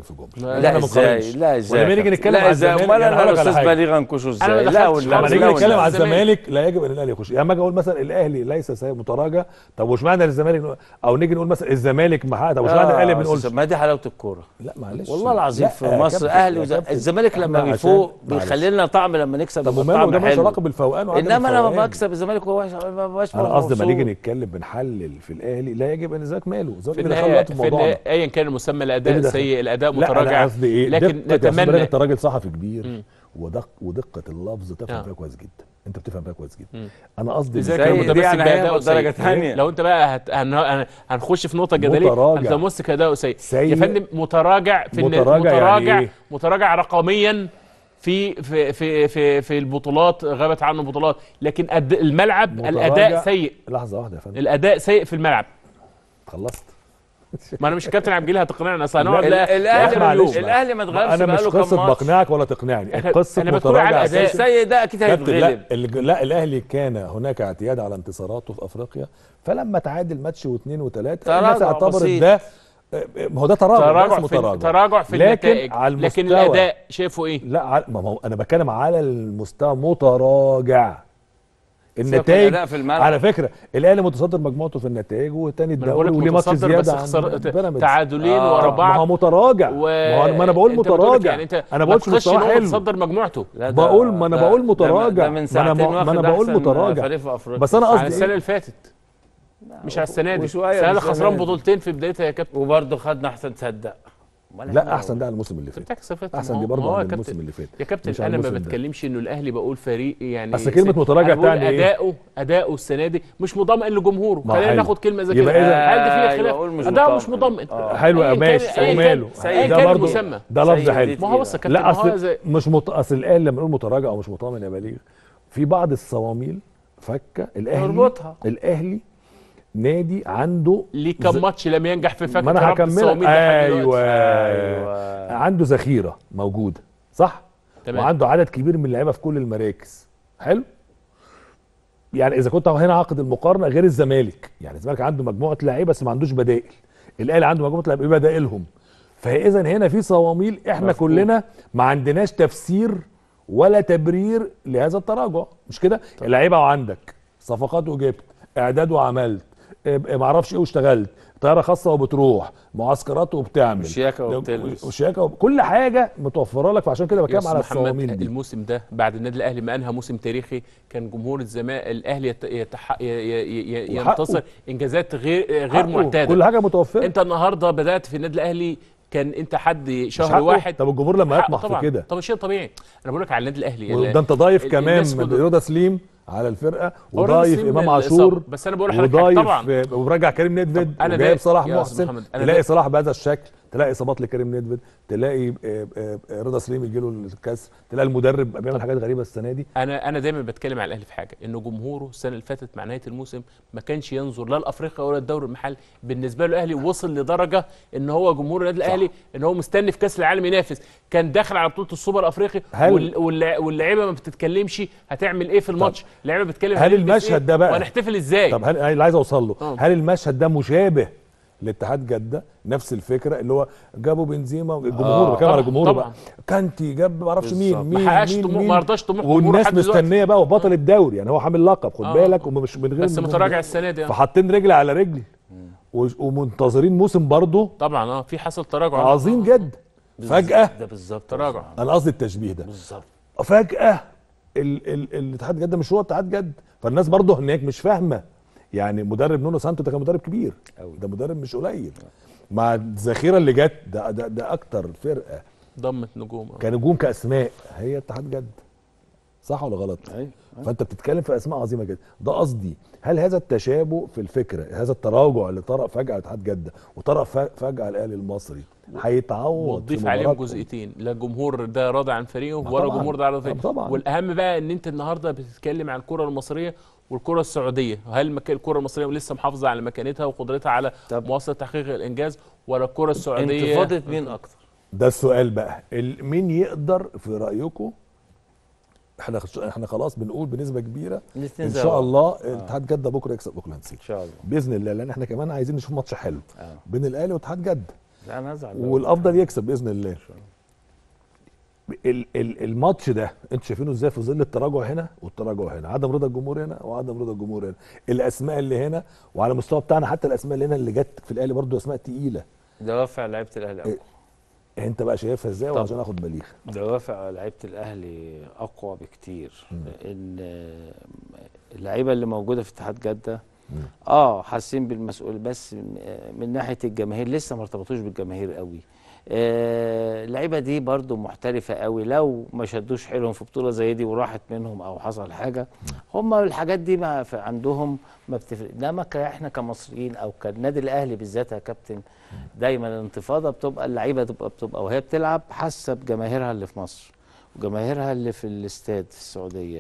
في جمله. لا ازاي لا ازاي ولما نيجي نتكلم على الزمالك ولا انا الاستاذ بليغ انكشه ازاي؟ لا لما نيجي نتكلم على الزمالك لا يجب ان الاهلي يخش. يعني لما اجي اقول مثلا الاهلي ليس سيء متراجع، طب وش معنى الزمالك؟ او نيجي نقول مثلا الزمالك محقق، طب وش معنى الاهلي ما بنقولش؟ ما دي حلاوه الكوره. لا معلش والله العظيم في مصر اهلي الزمالك لما بيفوق بيخلي لنا طعم، لما نكسب طب وماله ده مالوش علاقه بالفوقان، انما انا لما بكسب الزمالك ما بقاش. انا قصدي لما نيجي نتكلم بنحلل في الاهلي لا يجب ان الزمالك ماله، الزمالك بيدخل وقت في موضوعنا ايا كان المسمى، الاداء سيء، الاداء متراجع. قصدي ايه؟ لكن نتمنى انت راجل صحفي كبير ودق ودقه اللفظ تفهم فيها كويس جدا، انت بتفهم فيها كويس جدا. مم. انا قصدي ازاي كان متمسك باداء درجه ثانيه. لو انت بقى هت... هن... هنخش في نقطه جدليه، انت متمسك باداء سيء يا فندم. متراجع في متراجع متراجع, يعني إيه؟ متراجع رقميا في في في في, في البطولات، غابت عنه بطولات، لكن الملعب الاداء سيء. لحظه واحده يا فندم، الاداء سيء في الملعب. خلصت. ما انا مش الكابتن عبد الجليل هتقنعني، اصل هنقعد الاهلي الاهلي ما اتغلبش انا مش قصه بقنعك ولا تقنعني، قصه متراجع السيء ده اكيد هيتغلب. لا, لا الاهلي كان هناك اعتياد على انتصاراته في افريقيا، فلما تعادل ماتش واثنين وثلاثه الناس اعتبرت ده ما هو ده تراجع، تراجع في تراجع, تراجع في النتائج، لكن, لكن الاداء شايفه ايه؟ لا ما هو انا بتكلم على المستوى متراجع. النتائج على فكره الاهلي متصدر مجموعته في النتائج وثاني الدوري وليه ماتش زياده عن تعادلين آه ورا بعض. ما هو متراجع، و... ما انا بقول متراجع يعني انت انا بقولش مستوى حلو متصدر مجموعته، بقول ما انا بقول متراجع، ما انا ما انا بقول متراجع، بس انا قصدي على السنه اللي فاتت مش على السنه دي. السنه اللي خسران بطولتين في بدايتها يا كابتن، وبرضه خدنا احسن تصدق. لا احسن ده على الموسم اللي فات، احسن دي برضه على الموسم اللي فات يا كابتن. انا ما بتكلمش انه الاهلي بقول فريق يعني، اصل كلمه متراجع بتاعني ايه؟ اداؤه اداؤه السنه دي مش مضمن لجمهوره. خلينا ناخد كلمه زي كده، هل دي فيها خلاف؟ اداؤه مش مضمن. حلو ماشي وماله، ده برضه ده لفظ حلو. ما هو بص يا كابتن، لا اصل مش مط... اصل الاهلي لما نقول متراجع او مش مطمن يا بليغ، في بعض الصواميل فكه الاهلي يربطها. الاهلي نادي عنده ليه كم ماتش لم ينجح في فك ما انا هكملك. أيوة. ايوه عنده ذخيره موجوده صح، تمام. وعنده عدد كبير من اللعيبه في كل المراكز. حلو. يعني اذا كنت هنا عقد المقارنه غير الزمالك، يعني الزمالك عنده مجموعه لعيبه بس ما عندوش بدائل، الاهلي عنده مجموعه لعيبه ايه بدائلهم، فاذا هنا في صواميل احنا مفهوم. كلنا ما عندناش تفسير ولا تبرير لهذا التراجع، مش كده؟ اللعيبه وعندك صفقات وجبت، اعداد وعملت، ما اعرفش ايه واشتغلت، طياره خاصه وبتروح، معسكرات وبتعمل، وشياكه وبتلبس، وشياكه وب... كل حاجه متوفره لك، فعشان كده بتكلم على الصواميل دي. الموسم ده بعد النادي الاهلي ما انهى موسم تاريخي، كان جمهور الزمالك الاهلي يت... يتح... ي... ي... ينتصر انجازات غير غير معتاده، كل حاجه متوفره. انت النهارده بدات في النادي الاهلي، كان انت حد شهر واحد. طب الجمهور لما يطمح في كده، طب شيء طبيعي. انا بقول لك على النادي الاهلي ده انت ضايف كمان من رضا سليم على الفرقه، وضايف امام عاشور، بس انا بقول لحضرتك طبعا، وراجع كريم ندفد، وجايب صلاح محسن، تلاقي صلاح بهذا الشكل، تلاقي اصابات لكريم ندفد، تلاقي رضا سليم يجي له الكسر، تلاقي المدرب بيعمل حاجات غريبه السنه دي. انا انا دايما بتكلم على الاهلي في حاجه، انه جمهوره السنه اللي فاتت مع نهايه الموسم ما كانش ينظر لا لافريقيا ولا الدوري المحلي. بالنسبه له الاهلي وصل لدرجه ان هو جمهور النادي الاهلي ان هو مستني في كاس العالم ينافس، كان داخل على بطوله السوبر الافريقي، واللعيبه ما بتتكلمش هتعمل ايه في الماتش، اللعيبه بتتكلم هل المشهد ده بقى وهنحتفل ازاي. طب هل اللي عايز اوصل له أوه. هل المشهد ده مشابه لاتحاد جده؟ نفس الفكره اللي هو جابوا بنزيما، الجمهور بكام على الجمهور بقى، كانتي جاب ما اعرفش مين مين ما حققش طموح، ما رضاش طموح والناس مستنيه بقى، وبطل الدوري يعني هو حامل لقب خد بالك، ومش من غير بس متراجع السنه دي، فحاطين رجل على رجل ومنتظرين موسم برضه طبعا. اه في حصل تراجع عظيم جدا فجاه، ده بالظبط تراجع. انا قصدي التشبيه ده بالظبط، فجاه الاتحاد جده مش هو اتحاد جده، فالناس برضه هناك مش فاهمه. يعني مدرب نونو سانتو ده كان مدرب كبير أوي. ده مدرب مش قليل، مع الذخيره اللي جت ده, ده ده اكتر فرقه ضمت نجوم أوي. كنجوم كاسماء هي اتحاد جده، صح ولا غلط؟ أيوة. فانت بتتكلم في اسماء عظيمه جدا. ده قصدي، هل هذا التشابه في الفكره، هذا التراجع اللي طرأ فجاه اتحاد جده وطرأ فجاه الاهلي المصري هيتعوض؟ وتضيف عليهم جزئيتين، لا الجمهور ده راضي عن فريقه ولا الجمهور ده راضي عن فريقه. والاهم بقى ان انت النهارده بتتكلم عن الكره المصريه والكره السعوديه، هل الكره المصريه لسه محافظه على مكانتها وقدرتها على مواصله تحقيق الانجاز، ولا الكره السعوديه انتفاضه مين اكتر؟ ده السؤال بقى، مين يقدر في رايكم؟ احنا احنا خلاص بنقول بنسبه كبيره ان شاء الله اتحاد جده بكره يكسب اوكلاند سيتي ان شاء الله باذن الله، لان احنا كمان عايزين نشوف ماتش حلو آه. بين الاهلي واتحاد جده. لا انا هزعل والافضل يكسب باذن الله. الماتش ده انتوا شايفينه ازاي في ظل التراجع هنا والتراجع هنا، عدم رضا الجمهور هنا وعدم رضا الجمهور هنا، الاسماء اللي هنا وعلى المستوى بتاعنا حتى الاسماء اللي هنا اللي جت في الاهلي برضو اسماء تقيله. دوافع لعيبه الاهلي اقوى. إيه انت بقى شايفها ازاي وعشان اخد بليغ؟ دوافع لعيبه الاهلي اقوى بكتير. ان اللعيبه اللي موجوده في اتحاد جده مم. اه حاسين بالمسؤول، بس من ناحيه الجماهير لسه ما ارتبطوش بالجماهير قوي. آه اللعيبه دي برضو محترفه قوي، لو ما شدوش حيلهم في بطوله زي دي وراحت منهم او حصل حاجه، هم الحاجات دي ما عندهم ما بتفرق. انما احنا كمصريين او كالنادي الاهلي بالذات يا كابتن، دايما الانتفاضه بتبقى اللعيبه بتبقى بتبقى وهي بتلعب حاسه بجماهيرها اللي في مصر وجماهيرها اللي في الاستاد في السعوديه،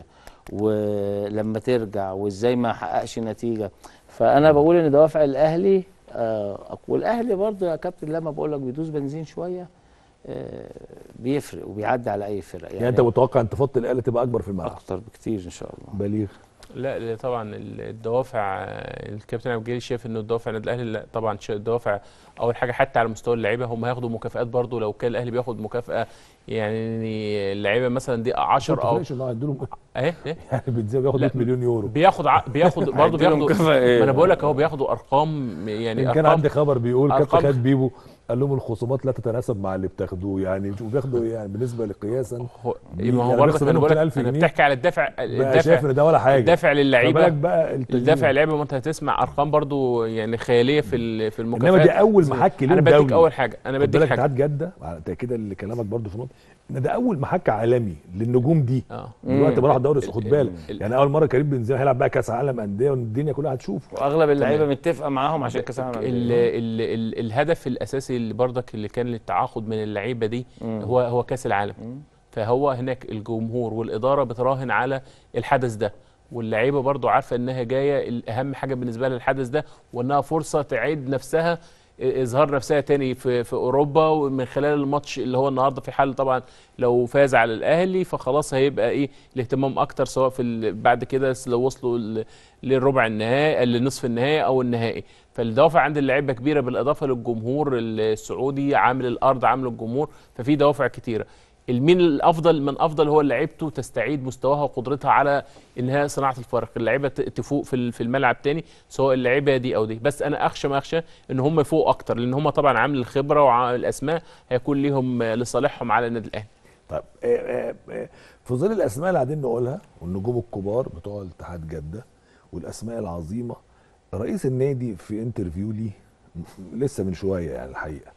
ولما ترجع وازاي ما حققش نتيجه. فانا بقول ان دوافع الاهلي آه والاهلي برضه يا كابتن لما بقول لك بيدوس بنزين شويه آه بيفرق وبيعدي على اي فرق. يعني, يعني انت متوقع انتفاضه الاهلي تبقى اكبر في الملعب؟ اكتر بكتير ان شاء الله. بليغ؟ لا طبعا الدوافع، الكابتن عبد الجليل شايف انه الدوافع النادي الاهلي لا طبعا الدوافع اول حاجه حتى على مستوى اللعيبه هم هياخدوا مكافآت برضو. لو كان الاهلي بياخد مكافاه يعني اللعيبه مثلا دي عشرة او ايه يعني بيتزا بياخد مية مليون يورو، بياخد ع... بياخد برضه بياخدوا ما انا بقول لك اهو بياخدوا ارقام يعني ارقام. كان عندي خبر بيقول كابتن خالد بيبو قال لهم الخصومات لا تتناسب مع اللي بتاخدوه، يعني شوفوا بياخدوا ايه يعني بالنسبه لقياسا. ما هو برضه انا بقول لك انا بتحكي على الدافع الدافع شايف ان ده ولا حاجه، الدافع للعيبه بقى الدافع للعيبه. ما انت هتسمع ارقام برضه يعني خياليه في في المكافآت. انما دي اول محك ليهم دولي. انا بديك اول حاجه انا بديك حاجه اتحاد جده على تاكيدا لكلامك برضه في نقطه ان ده اول محك عالمي للنجوم دي. اه دلوقتي بروح دوري خد بالك يعني اول مره كريم بنزيما هيلعب بقى كاس عالم انديه والدنيا كلها هتشوف، واغلب اللعيبه متفقه معاهم عشان كاس العالم الانديه. الهدف الاساسي اللي برضك اللي كان للتعاقد من اللعيبه دي مم. هو هو كاس العالم. مم. فهو هناك الجمهور والاداره بتراهن على الحدث ده، واللعيبه برضو عارفه انها جايه الاهم حاجه بالنسبه لها الحدث ده، وانها فرصه تعيد نفسها اظهار نفسها تاني في في اوروبا. ومن خلال الماتش اللي هو النهارده في حال طبعا لو فاز على الاهلي فخلاص هيبقى ايه الاهتمام اكتر، سواء في بعد كده لو وصلوا للربع النهائي للنصف النهائي او النهائي. فالدوافع عند اللعيبه كبيره بالاضافه للجمهور السعودي عامل الارض عامل الجمهور، ففي دوافع كتيره. المين الافضل من افضل هو لعيبته تستعيد مستواها وقدرتها على انهاء صناعه الفارق، اللعيبه تفوق في في الملعب تاني سواء اللعيبه دي او دي. بس انا اخشى ما اخشى ان هم يفوقوا اكتر، لان هم طبعا عامل الخبره والاسماء هيكون ليهم لصالحهم على النادي الاهلي. طيب في ظل الاسماء اللي قاعدين نقولها والنجوم الكبار بتوع اتحاد جده والاسماء العظيمه، رئيس النادي في انترفيو لي لسه من شويه يعني الحقيقه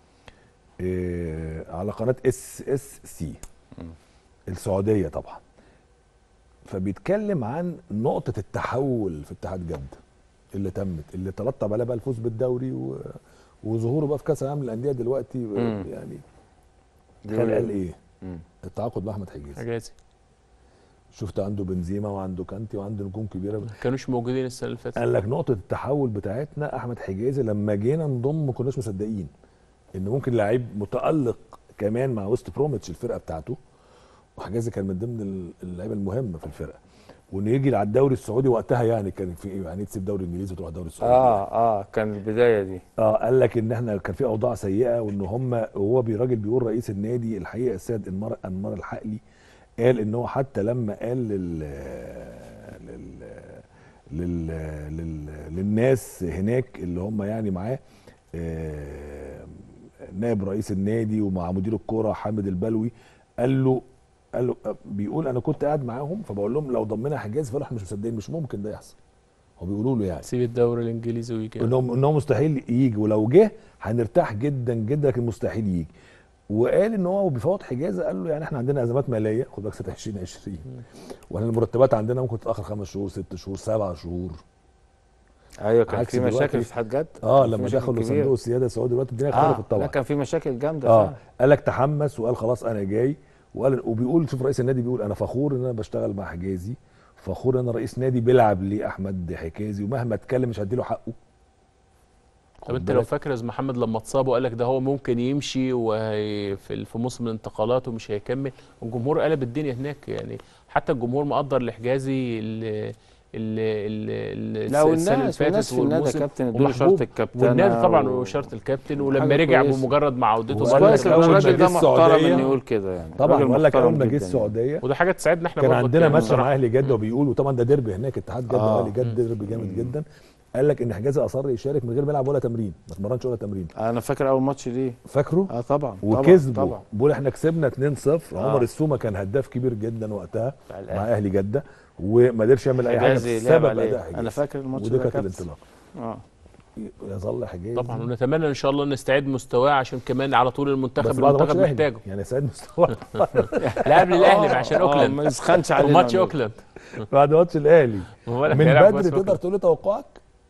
إيه على قناه اس اس سي السعوديه طبعا، فبيتكلم عن نقطه التحول في اتحاد جده اللي تمت اللي ترتب عليها بقى الفوز بالدوري و... وظهوره بقى في كاس العالم للانديه دلوقتي. مم. يعني كان قال ايه؟ مم. التعاقد مع احمد حجازي. حجازي شفت عنده بنزيما وعنده كانتي وعنده نجوم كبيره ما كانوش موجودين السنه اللي فاتت. قال لك نقطه التحول بتاعتنا احمد حجازي لما جينا نضم ما كناش مصدقين ان ممكن لعيب متالق كمان مع ويست بروميتش الفرقه بتاعته، وحجازي كان من ضمن اللعيبه المهمه في الفرقه، وانه يجي على الدوري السعودي وقتها يعني كان في ايه يعني تسيب الدوري الانجليزي وتروح الدوري السعودي. اه اه كان البدايه دي. اه قال لك ان احنا كان في اوضاع سيئه وان هم وهو راجل بيقول رئيس النادي الحقيقه السيد انمار انمار الحقلي قال ان هو حتى لما قال لل لل لل, لل... للناس هناك اللي هم يعني معاه آه... نائب رئيس النادي ومع مدير الكوره حامد البلوي، قال له قال له بيقول انا كنت قاعد معاهم فبقول لهم لو ضمنا حجاز فاحنا مش مصدقين مش ممكن ده يحصل. هو بيقولوا له يعني سيب الدوري الانجليزي ويجي انه انه مستحيل يجي ولو جه هنرتاح جدا جدا لكن مستحيل يجي. وقال ان هو بيفوض حجازي قال له يعني احنا عندنا ازمات ماليه خد بالك سنه ألفين وعشرين واحنا المرتبات عندنا ممكن تتاخر خمس شهور ست شهور سبع شهور. ايوه كان في مشاكل في اتحاد جده اه لما دخلوا صندوق السياده السعودي دلوقتي الدنيا اختلفت آه طبعا. لا كان في مشاكل جامده اه فعلا. قال لك تحمس وقال خلاص انا جاي وقال وبيقول شوف رئيس النادي بيقول انا فخور ان انا بشتغل مع حجازي، فخور ان انا رئيس نادي بيلعب لي احمد حجازي ومهما اتكلم مش هديله حقه. طب انت لو فاكر يا محمد لما اتصاب وقال لك ده هو ممكن يمشي وهي في في موسم الانتقالات ومش هيكمل، الجمهور قلب الدنيا هناك يعني. حتى الجمهور مقدر لحجازي السنه اللي فاتت في النادي يا كابتن ادوا شرط الكابتن والنادي طبعا وشرط الكابتن، ولما رجع بمجرد مع عودته كويس الراجل ده محترم انه يقول كده يعني. طبعا وقال لك اول ما جه السعوديه وده حاجه تساعدنا احنا كان عندنا ماتش مع اهلي جده وبيقول، وطبعا ده ديربي هناك اتحاد جده واهلي آه. جده ديربي جامد جدا. قال لك ان حجازي اصر يشارك من غير ما يلعب ولا تمرين، ما اتمرنش ولا تمرين. انا فاكر اول ماتش ليه فاكره اه طبعا وكسبوا. بيقول احنا كسبنا اتنين صفر. آه. عمر السومه كان هداف كبير جدا وقتها مع اهلي جده وما قدرش يعمل اي حاجه بسبب اداء حجازي. انا فاكر الماتش ده كانت الانطلاقه. اه يظل حجازي طبعا، ونتمنى ان شاء الله نستعيد مستواه عشان كمان على طول المنتخب المنتخب محتاجه يعني يستعيد مستواه لا قبل الاهلي عشان اوكلاند ما يسخنش علينا ماتش اوكلاند بعد ماتش الاهلي من بدري. تقدر تقول لي توقعك؟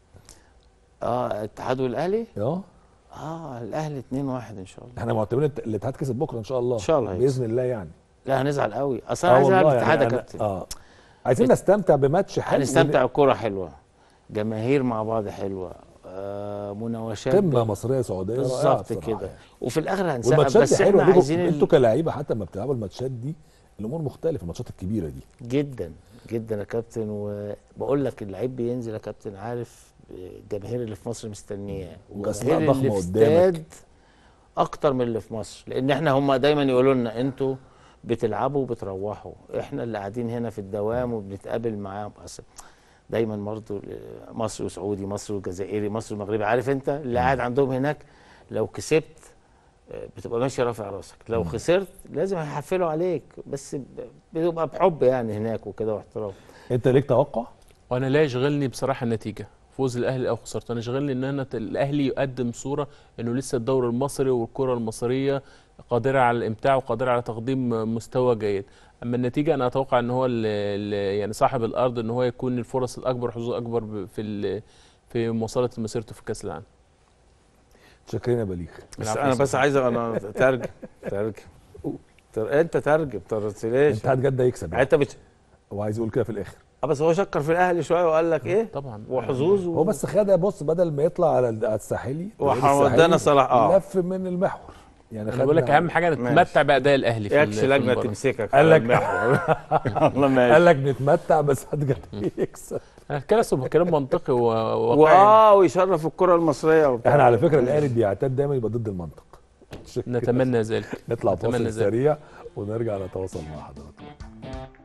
اه الاتحاد والاهلي اه اه الاهلي اتنين واحد ان شاء الله. احنا معتبرين الاتحاد كسب بكره ان شاء الله. ان شاء الله باذن الله يعني. لا هنزعل قوي اصل انا عايز العب الاتحاد يا كابتن. اه عايزين نستمتع بماتش حلو، نستمتع بكوره حلوه، جماهير مع بعض حلوه، آه مناوشات قمه مصريه سعوديه بالظبط كده، وفي الاخر هنسقف. بس احنا عايزين انتوا كلاعيبه حتى لما بتلعبوا الماتشات دي الامور مختلفه، الماتشات الكبيره دي جدا جدا يا كابتن. وبقول لك اللعيب بينزل يا كابتن عارف الجماهير اللي في مصر مستنياه، والجماهير اللي في استاد اكتر من اللي في مصر، لان احنا هم دايما يقولوا لنا انتوا بتلعبوا وبتروحوا، احنا اللي قاعدين هنا في الدوام وبنتقابل معاهم. دايما برضه مصري وسعودي، مصري وجزائري، مصري ومغربي، عارف انت اللي قاعد عندهم هناك لو كسبت بتبقى ماشي رافع راسك، لو خسرت لازم هيحفلوا عليك، بس بتبقى بحب يعني هناك وكده واحترام. انت ليك توقع؟ وانا لا يشغلني بصراحه النتيجه، فوز الاهلي او خسارته. انا يشغلني ان انا الاهلي يقدم صوره انه لسه الدوري المصري والكره المصريه قادره على الامتاع وقادره على تقديم مستوى جيد. اما النتيجه انا اتوقع ان هو ال ال يعني صاحب الارض ان هو يكون الفرص الاكبر، حظوظ اكبر في في مواصله مسيرته في كاس العالم. شكرا يا بليغ. بس انا بس عايز انا ترجم ترجم انت ترجم ترسليش اتحاد جده يكسب يعني. انت بت... هو عايز يقول كده في الاخر. اه بس هو شكر في الاهلي شويه وقال لك ايه طبعا وحظوظ و... هو بس خدها. بص بدل ما يطلع على الساحلي وحمدنا صلاح اه لف من المحور يعني. خلي بالك اهم حاجه نتمتع باداء الاهلي في يكش لجنه تمسكك قال لك المحور قال لك نتمتع بس هتجد يكسب. كلام كلام منطقي وواقعي واه ويشرف الكره المصريه وبتاع. احنا على فكره الاهلي بيعتاد دايما يبقى ضد المنطق. نتمنى ذلك. نطلع فاصل سريع ونرجع نتواصل مع حضراتكم.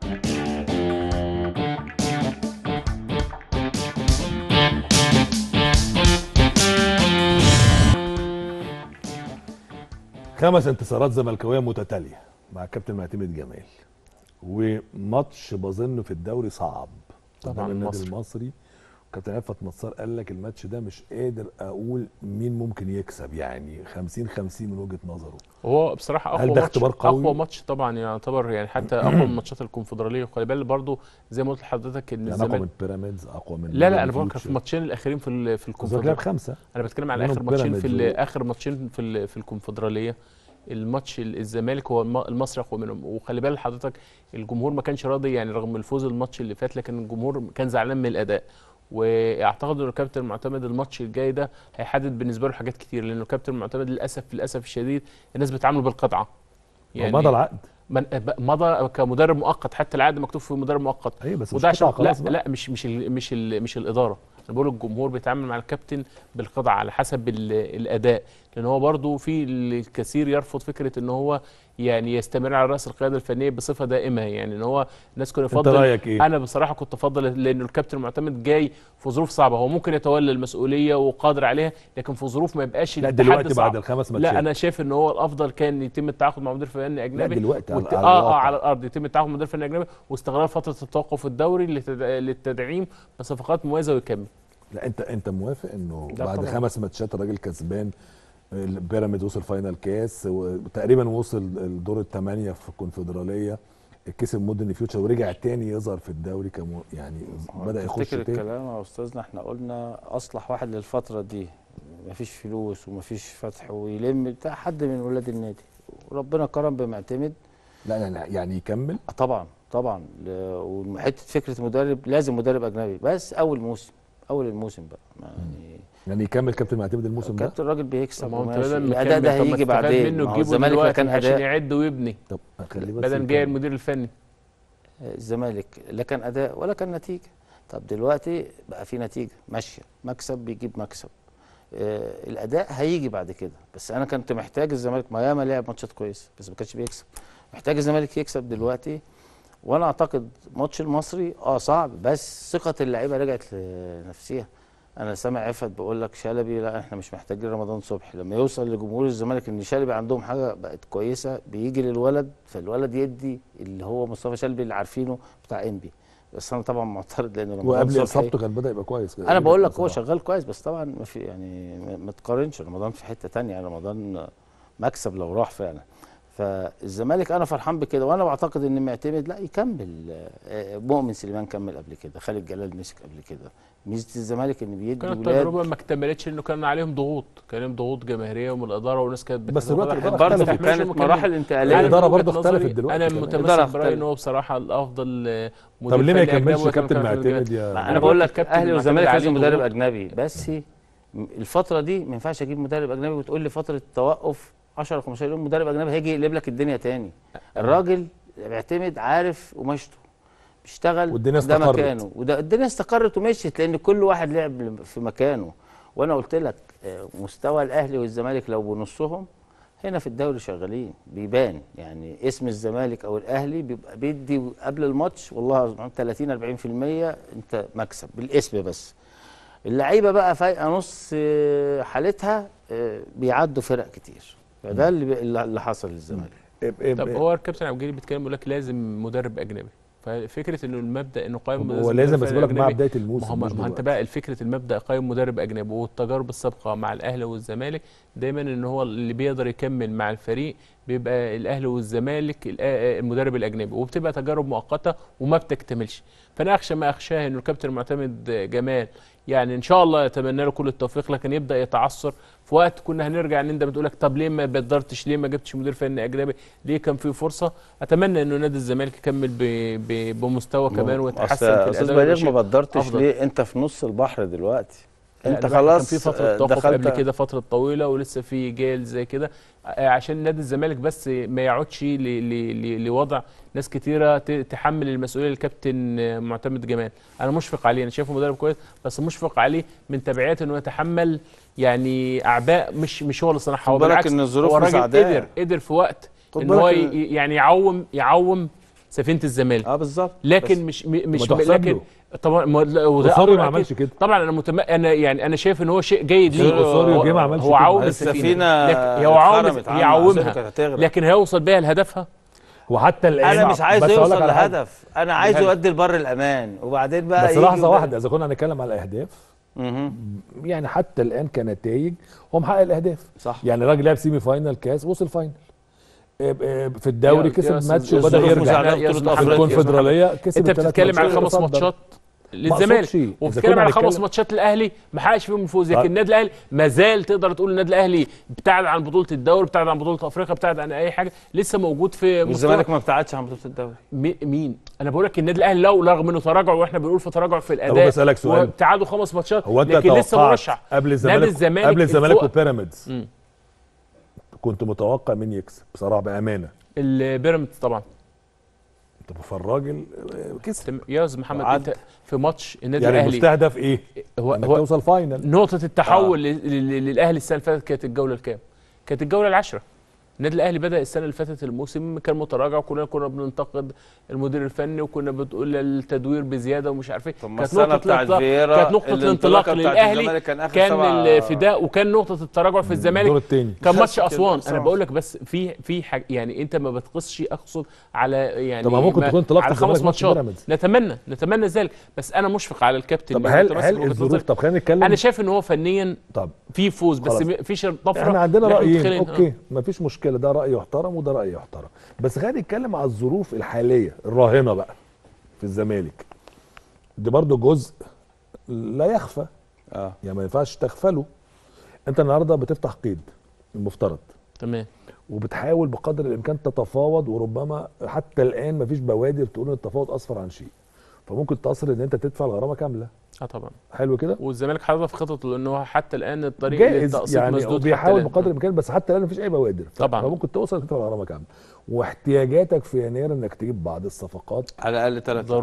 خمس انتصارات زملكاويه متتاليه مع الكابتن معتمد جمال، وماتش بظن في الدوري صعب طبعا. النادي المصري كابتن عفت نصار قال لك الماتش ده مش قادر اقول مين ممكن يكسب، يعني خمسين خمسين من وجهه نظره. هو بصراحه اقوى ماتش اقوى ماتش طبعا يعتبر يعني حتى اقوى من ماتشات الكونفدراليه. وخلي بالك برضه زي ما قلت لحضرتك ان يعني اقوى من بيراميدز، اقوى من لا لا انا بفكر في الماتشين الاخيرين في في الكونفدراليه خمسه. انا بتكلم على اخر ماتشين في اخر ماتشين في في الكونفدراليه. الماتش الزمالك هو المصري اقوى منهم. وخلي بالك حضرتك الجمهور ما كانش راضي يعني رغم الفوز الماتش اللي فات، لكن الجمهور كان زعلان من الاداء. واعتقد ان الكابتن المعتمد الماتش الجاي ده هيحدد بالنسبه له حاجات كتير، لانه الكابتن المعتمد للاسف للاسف الشديد الناس بتعامله بالقطعه. يعني مضى العقد، مضى كمدرب مؤقت، حتى العقد مكتوب في مدرب مؤقت. ايوه بس وده عشان لا بقى. لا مش مش ال مش ال مش الاداره، انا بقول الجمهور بيتعامل مع الكابتن بالقطعه على حسب الاداء، لان هو برضه في الكثير يرفض فكره ان هو يعني يستمر على راس القياده الفنيه بصفه دائمه. يعني ان هو الناس كانوا يفضل. انت رايك ايه؟ انا بصراحه كنت افضل، لان الكابتن المعتمد جاي في ظروف صعبه، هو ممكن يتولى المسؤوليه وقادر عليها، لكن في ظروف ما يبقاش لا دلوقتي بعد الخمس ماتشات. لا انا شايف ان هو الافضل كان يتم التعاقد مع مدير فني اجنبي. لا دلوقتي وت... على, آه, اه على الارض يتم التعاقد مع مدير فني اجنبي واستغلال فتره التوقف الدوري للتد... للتدعيم بصفقات مميزه ويكمل. لا انت انت موافق انه بعد طبعا. خمس ماتشات الراجل كسبان، بيراميدز وصل فاينل كاس وتقريبا وصل الدور الثمانيه في الكونفدراليه، كسب مودرن فيوتشر ورجع تاني يظهر في الدوري كم يعني بدا يخش تاني. الكلام يا استاذنا احنا قلنا اصلح واحد للفتره دي، مفيش فلوس ومفيش فتح ويلم بتاع حد من ولاد النادي، وربنا كرم بمعتمد. لا لا يعني يكمل طبعا طبعا. وحته فكره مدرب لازم مدرب اجنبي بس اول موسم اول الموسم بقى يعني يعني يكمل كابتن معتمد الموسم ده. كابتن الراجل بيكسب وماشي، الاداء ده هيجي بعدين. منه الزمالك لا كان عشان يعد ويبني. طب خليه بس بدل جاي المدير الفني. الزمالك لا كان اداء ولا كان نتيجه. طب دلوقتي بقى في نتيجه ماشيه، مكسب بيجيب مكسب. آه الاداء هيجي بعد كده، بس انا كنت محتاج الزمالك، ما ياما لعب ماتشات كويسه بس ما كانش بيكسب، محتاج الزمالك يكسب دلوقتي. وانا اعتقد ماتش المصري اه صعب، بس ثقه اللعيبه رجعت لنفسها. انا سامع عفت بيقول لك شلبي لا احنا مش محتاجين رمضان صبحي، لما يوصل لجمهور الزمالك ان شلبي عندهم حاجه بقت كويسه بيجي للولد، فالولد يدي اللي هو مصطفى شلبي اللي عارفينه بتاع انبي. بس انا طبعا معترض لان رمضان وقبل اصابته كان بدا يبقى كويس كده. انا بقول لك هو شغال كويس، بس طبعا ما في يعني ما تقارنش رمضان في حته ثانيه، يعني رمضان مكسب لو راح فعلا. فالزمالك انا فرحان بكده، وانا بعتقد ان معتمد لا يكمل. مؤمن سليمان كمل قبل كده، خالد جلال مسك قبل كده. ميزه الزمالك ان بيدي كانت التجربه ما اكتملتش، انه كان عليهم ضغوط، كان عليهم ضغوط جماهيريه ومن الاداره والناس كانت بس الوقت برضه كانت مراحل انتقاليه. الاداره برضه اختلفت دلوقتي. انا متمسك برايي ان هو بصراحه الافضل مدير. طب ليه ما يكملش كابتن معتمد؟ يا انا بقول لك اهلي والزمالك لازم مدرب اجنبي، بس الفتره دي ما ينفعش اجيب مدرب اجنبي وتقول لي فتره توقف عشرة خمستاشر يوم مدرب اجنبي هيجي يقلب لك الدنيا تاني. الراجل بيعتمد عارف ومشته بيشتغل والدنيا ده مكانه، وده الدنيا استقرت ومشيت لان كل واحد لعب في مكانه. وانا قلت لك مستوى الاهلي والزمالك لو بنصهم هنا في الدوري شغالين بيبان، يعني اسم الزمالك او الاهلي بيبقى بيدي قبل الماتش والله ثلاثين أربعين في المية انت مكسب بالاسم، بس اللعيبه بقى فايقه نص حالتها بيعدوا فرق كتير، فده اللي اللي حصل للزمالك. طب هو الكابتن عبد الجليل بيتكلم يقول لك لازم مدرب اجنبي، ففكره انه المبدا انه قائم هو لازم بس لك مع بدايه الموسم. ما انت بقى الفكره المبدا قائم مدرب اجنبي، والتجارب السابقه مع الاهلي والزمالك دايما ان هو اللي بيقدر يكمل مع الفريق بيبقى الاهلي والزمالك المدرب الاجنبي، وبتبقى تجارب مؤقته وما بتكتملش. فانا اخشى ما اخشاه انه الكابتن معتمد جمال يعني ان شاء الله اتمنى له كل التوفيق، لكن يبدا يتعثر في وقت كنا هنرجع ان انت بتقول لك طب ليه ما بدرتش، ليه ما جبتش مدير فني اجنبي، ليه كان في فرصه. اتمنى انه نادي الزمالك يكمل بمستوى كمان ويتحسن في الاداء. ما بدرتش ليه؟ انت في نص البحر دلوقتي، انت خلاص كان في فتره توقف قبل كده فتره طويله ولسه في جيل زي كده، عشان نادي الزمالك بس ما يقعدش لوضع ناس كتيره تحمل المسؤوليه للكابتن معتمد جمال. انا مشفق عليه، انا شايفه مدرب كويس بس مشفق عليه من تبعيات انه يتحمل يعني اعباء مش مش هو اللي صنعها، هو بالعكس ان الظروف هو الراجل قدر قدر في وقت ان هو يعني يعوم يعوم سفينه الزمالك. اه بالظبط، لكن مش مش لكن طبعا اوسوريو ما عملش كده. طبعا انا متم... انا يعني انا شايف ان هو شيء جيد ليه. اوسوريو جه ما عملش هو عوم السفينه، هو عوم يعومها، لكن هيوصل بيها لهدفها. وحتى الان انا مش عايز يوصل لهدف، انا عايزه يودي لبر الامان وبعدين بقى بس لحظه واحده اذا كنا هنتكلم على الاهداف يعني حتى الان كنتائج هو محقق الاهداف صح. يعني راجل لعب سيمي فاينال كاس وصل فاينل في الدوري كسب ماتش وبدا يرجع في الكونفدراليه كسب. انت بتتكلم على خمس ماتشات للزمالك وبتتكلم على خمس ماتشات للاهلي ما حققش فيهم الفوز، لكن النادي الاهلي ما زال تقدر تقول النادي الاهلي ابتعد عن بطوله الدوري، ابتعد عن بطوله افريقيا، ابتعد عن اي حاجه، لسه موجود في والزمالك ما ابتعدش عن بطوله الدوري. مين؟ انا بقول لك النادي الاهلي لو رغم انه تراجع واحنا بنقول في تراجع في الاداء بسالك سؤال، وابتعاده خمس ماتشات لكن لسه مرشح قبل الزمالك قبل الزمالك وبيراميدز. كنت متوقع مين يكسب بصراحه بامانه؟ البيراميدز طبعا. طب فالراجل كسب يا استاذ محمد انت في ماتش النادي يعني الاهلي يعني المستهدف ايه؟ هو انك توصل فاينل. نقطه التحول آه. للاهلي السنه اللي فاتت كانت الجوله الكام؟ كانت الجوله العاشره. النادي الاهلي بدا السنه اللي فاتت الموسم كان متراجع، وكلنا كنا بننتقد المدير الفني وكنا بنقول التدوير بزياده ومش عارف ايه. كانت نقطه كانت نقطه الانطلاق للاهلي، كان, كان الفداء وكان نقطه التراجع في الزمالك كان ماتش اسوان. انا بقول لك بس في في حاجه يعني انت ما بتقصش اقصد على يعني طب ممكن تكون انطلاق على خمس ماتشات. نتمنى نتمنى ذلك، بس انا مشفق على الكابتن. طب هل هل الظروف طب خلينا نتكلم. انا شايف ان هو فنيا طب في فوز بس فيش طفره. احنا عندنا رايين اوكي ما فيش مشكله، ده راي يحترم وده راي يحترم، بس خلينا نتكلم على الظروف الحاليه الراهنه بقى في الزمالك. دي برضو جزء لا يخفى اه يعني ما ينفعش تغفله. انت النهارده بتفتح قيد المفترض تمام، وبتحاول بقدر الامكان تتفاوض، وربما حتى الان ما فيش بوادر تقول ان التفاوض اسفر عن شيء، فممكن تصل ان انت تدفع الغرامه كامله. اه طبعا حلو كده. والزمالك حاططها في خططه لانه حتى الان الطريق للتقسيط يعني مسدود، بيحاول بقدر الامكان، بس حتى الان مفيش اي بوادر طبعا، فممكن توصل تدفع الغرامه كامله. واحتياجاتك في يناير انك تجيب بعض الصفقات على الاقل ثلاث ضروره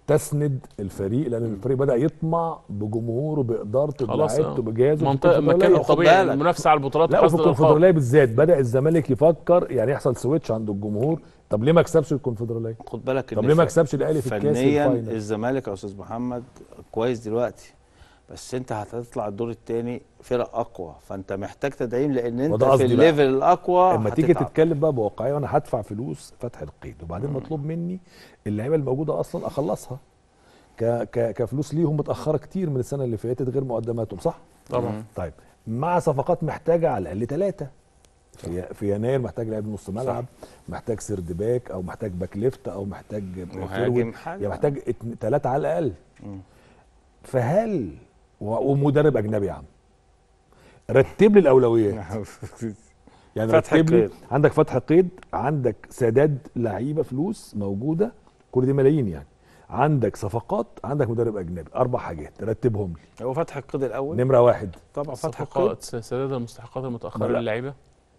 تسند الفريق، لان الفريق بدا يطمع بجمهوره بادارته بلعيبته بجهازه منطقه مكانه طبيعي المنافسه على البطولات. لا، وفي الكونفدراليه بالذات بدا الزمالك يفكر يعني يحصل سويتش عند الجمهور. طب ليه ما كسبش الكونفدراليه؟ خد بالك طب ليه ما كسبش الاهلي في الكاس فنيا الزمالك يا استاذ محمد كويس دلوقتي، بس انت هتطلع الدور الثاني فرق اقوى، فانت محتاج تدعيم لان انت في الليفل الاقوى. اما تيجي تتكلم بقى بواقعيه، وانا هدفع فلوس فتح القيد وبعدين مطلوب مني اللعيبه الموجوده اصلا اخلصها ك ك كفلوس ليهم متاخره كتير من السنه اللي فاتت غير مقدماتهم، صح؟ طبعا. طيب مع صفقات محتاجه على الاقل ثلاثه في في يناير، محتاج لاعب نص ملعب، محتاج سيرد باك او محتاج باك ليفت او محتاج مهاجم، يعني محتاج ثلاثه على الاقل. مم. فهل ومدرب اجنبي يا عم رتب لي الاولويات. يعني فتح رتب لي، قيد، عندك فتح قيد، عندك سداد لعيبه فلوس موجوده، كل دي ملايين يعني، عندك صفقات، عندك مدرب اجنبي، اربع حاجات رتبهم لي. هو فتح القيد الاول نمره واحد طبعا، فتح القيد، سداد المستحقات المتاخره للعيبه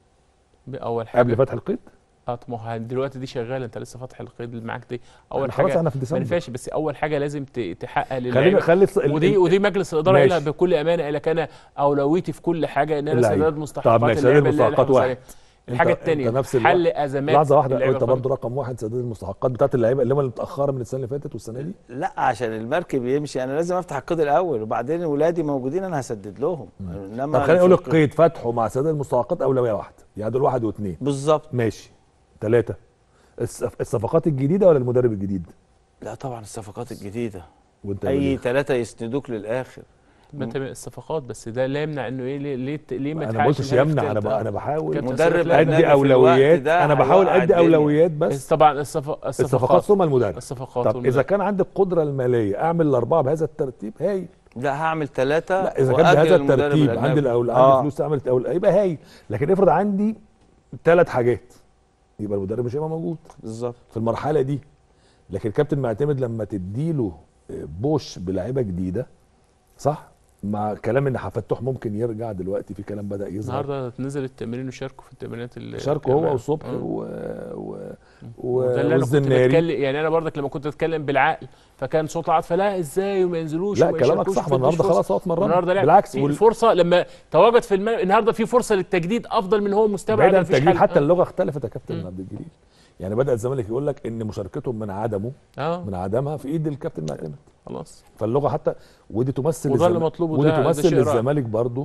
باول حاجه قبل فتح القيد. اه طب دلوقتي دي شغاله، انت لسه فاتح القيد اللي معاك دي اول حاجه. خلاص انا في ديسمبر ما ينفعش، بس اول حاجه لازم تحقق للعيبه. خلي خلي ودي ودي مجلس الاداره قالها بكل امانه، قال لك انا اولويتي في كل حاجه ان انا سداد مستحقات اللعيبه. المستحقات واحد. الحاجه الثانيه حل ازمات. لحظه واحده، انت برضه رقم واحد سداد المستحقات بتاعت اللعيبه اللي هم متاخره من السنه اللي فاتت والسنه دي. لا عشان المركب يمشي انا لازم افتح القيد الاول وبعدين ولادي موجودين انا هسدد لهم. انما طب خليني اقول لك قيد فتحه مع سداد المستحقات اولويه واحده، يعني دول واحد واثنين بالظبط. ماشي. ثلاثه الصفقات الجديده ولا المدرب الجديد؟ لا طبعا الصفقات الجديده، وانت اي ثلاثه يسندوك للاخر. ما انت الصفقات بس ده لا يمنع انه ايه ليه ليه ما انا ما قلتش يمنع، انا انا بحاول مدرب ادي اولويات، انا بحاول ادي اولويات بس. طبعا الصف... الصفقات الصفقات ثم المدرب. الصفقات طب اذا كان عندي القدره الماليه اعمل الاربعه بهذا الترتيب هايل. لا هعمل ثلاثه. لا اذا كان بهذا الترتيب عندي الأول... آه. عندي فلوس اعمل أول... يبقى هايل. لكن افرض عندي ثلاث حاجات يبقى المدرب مش هيبقى موجود بالظبط في المرحله دي. لكن الكابتن معتمد لما تديله بوش بلاعيبه جديده، صح؟ مع كلام ان فتوح ممكن يرجع دلوقتي، في كلام بدا يظهر. النهارده نزل التمرين وشاركوا في التمرينات اللي شاركوا هو وصبحي و و والزناري. يعني انا برضك لما كنت اتكلم بالعقل فكان صوت عاطفه لا ازاي وما ينزلوش. لا كلامك صح، النهارده خلاص هو اتمرن النهارده بالعكس وال... الفرصه لما تواجد في الم... النهارده في فرصه للتجديد افضل من هو مستبعد. بعد التجديد حتى اللغه اختلفت يا كابتن عبد الجليل. يعني بدا الزمالك يقول لك ان مشاركتهم من عدمه آه. من عدمها في ايد الكابتن معتمد خلاص. فاللغه حتى ودي تمثل وده اللي مطلوب، ودي تمثل للزمالك برضه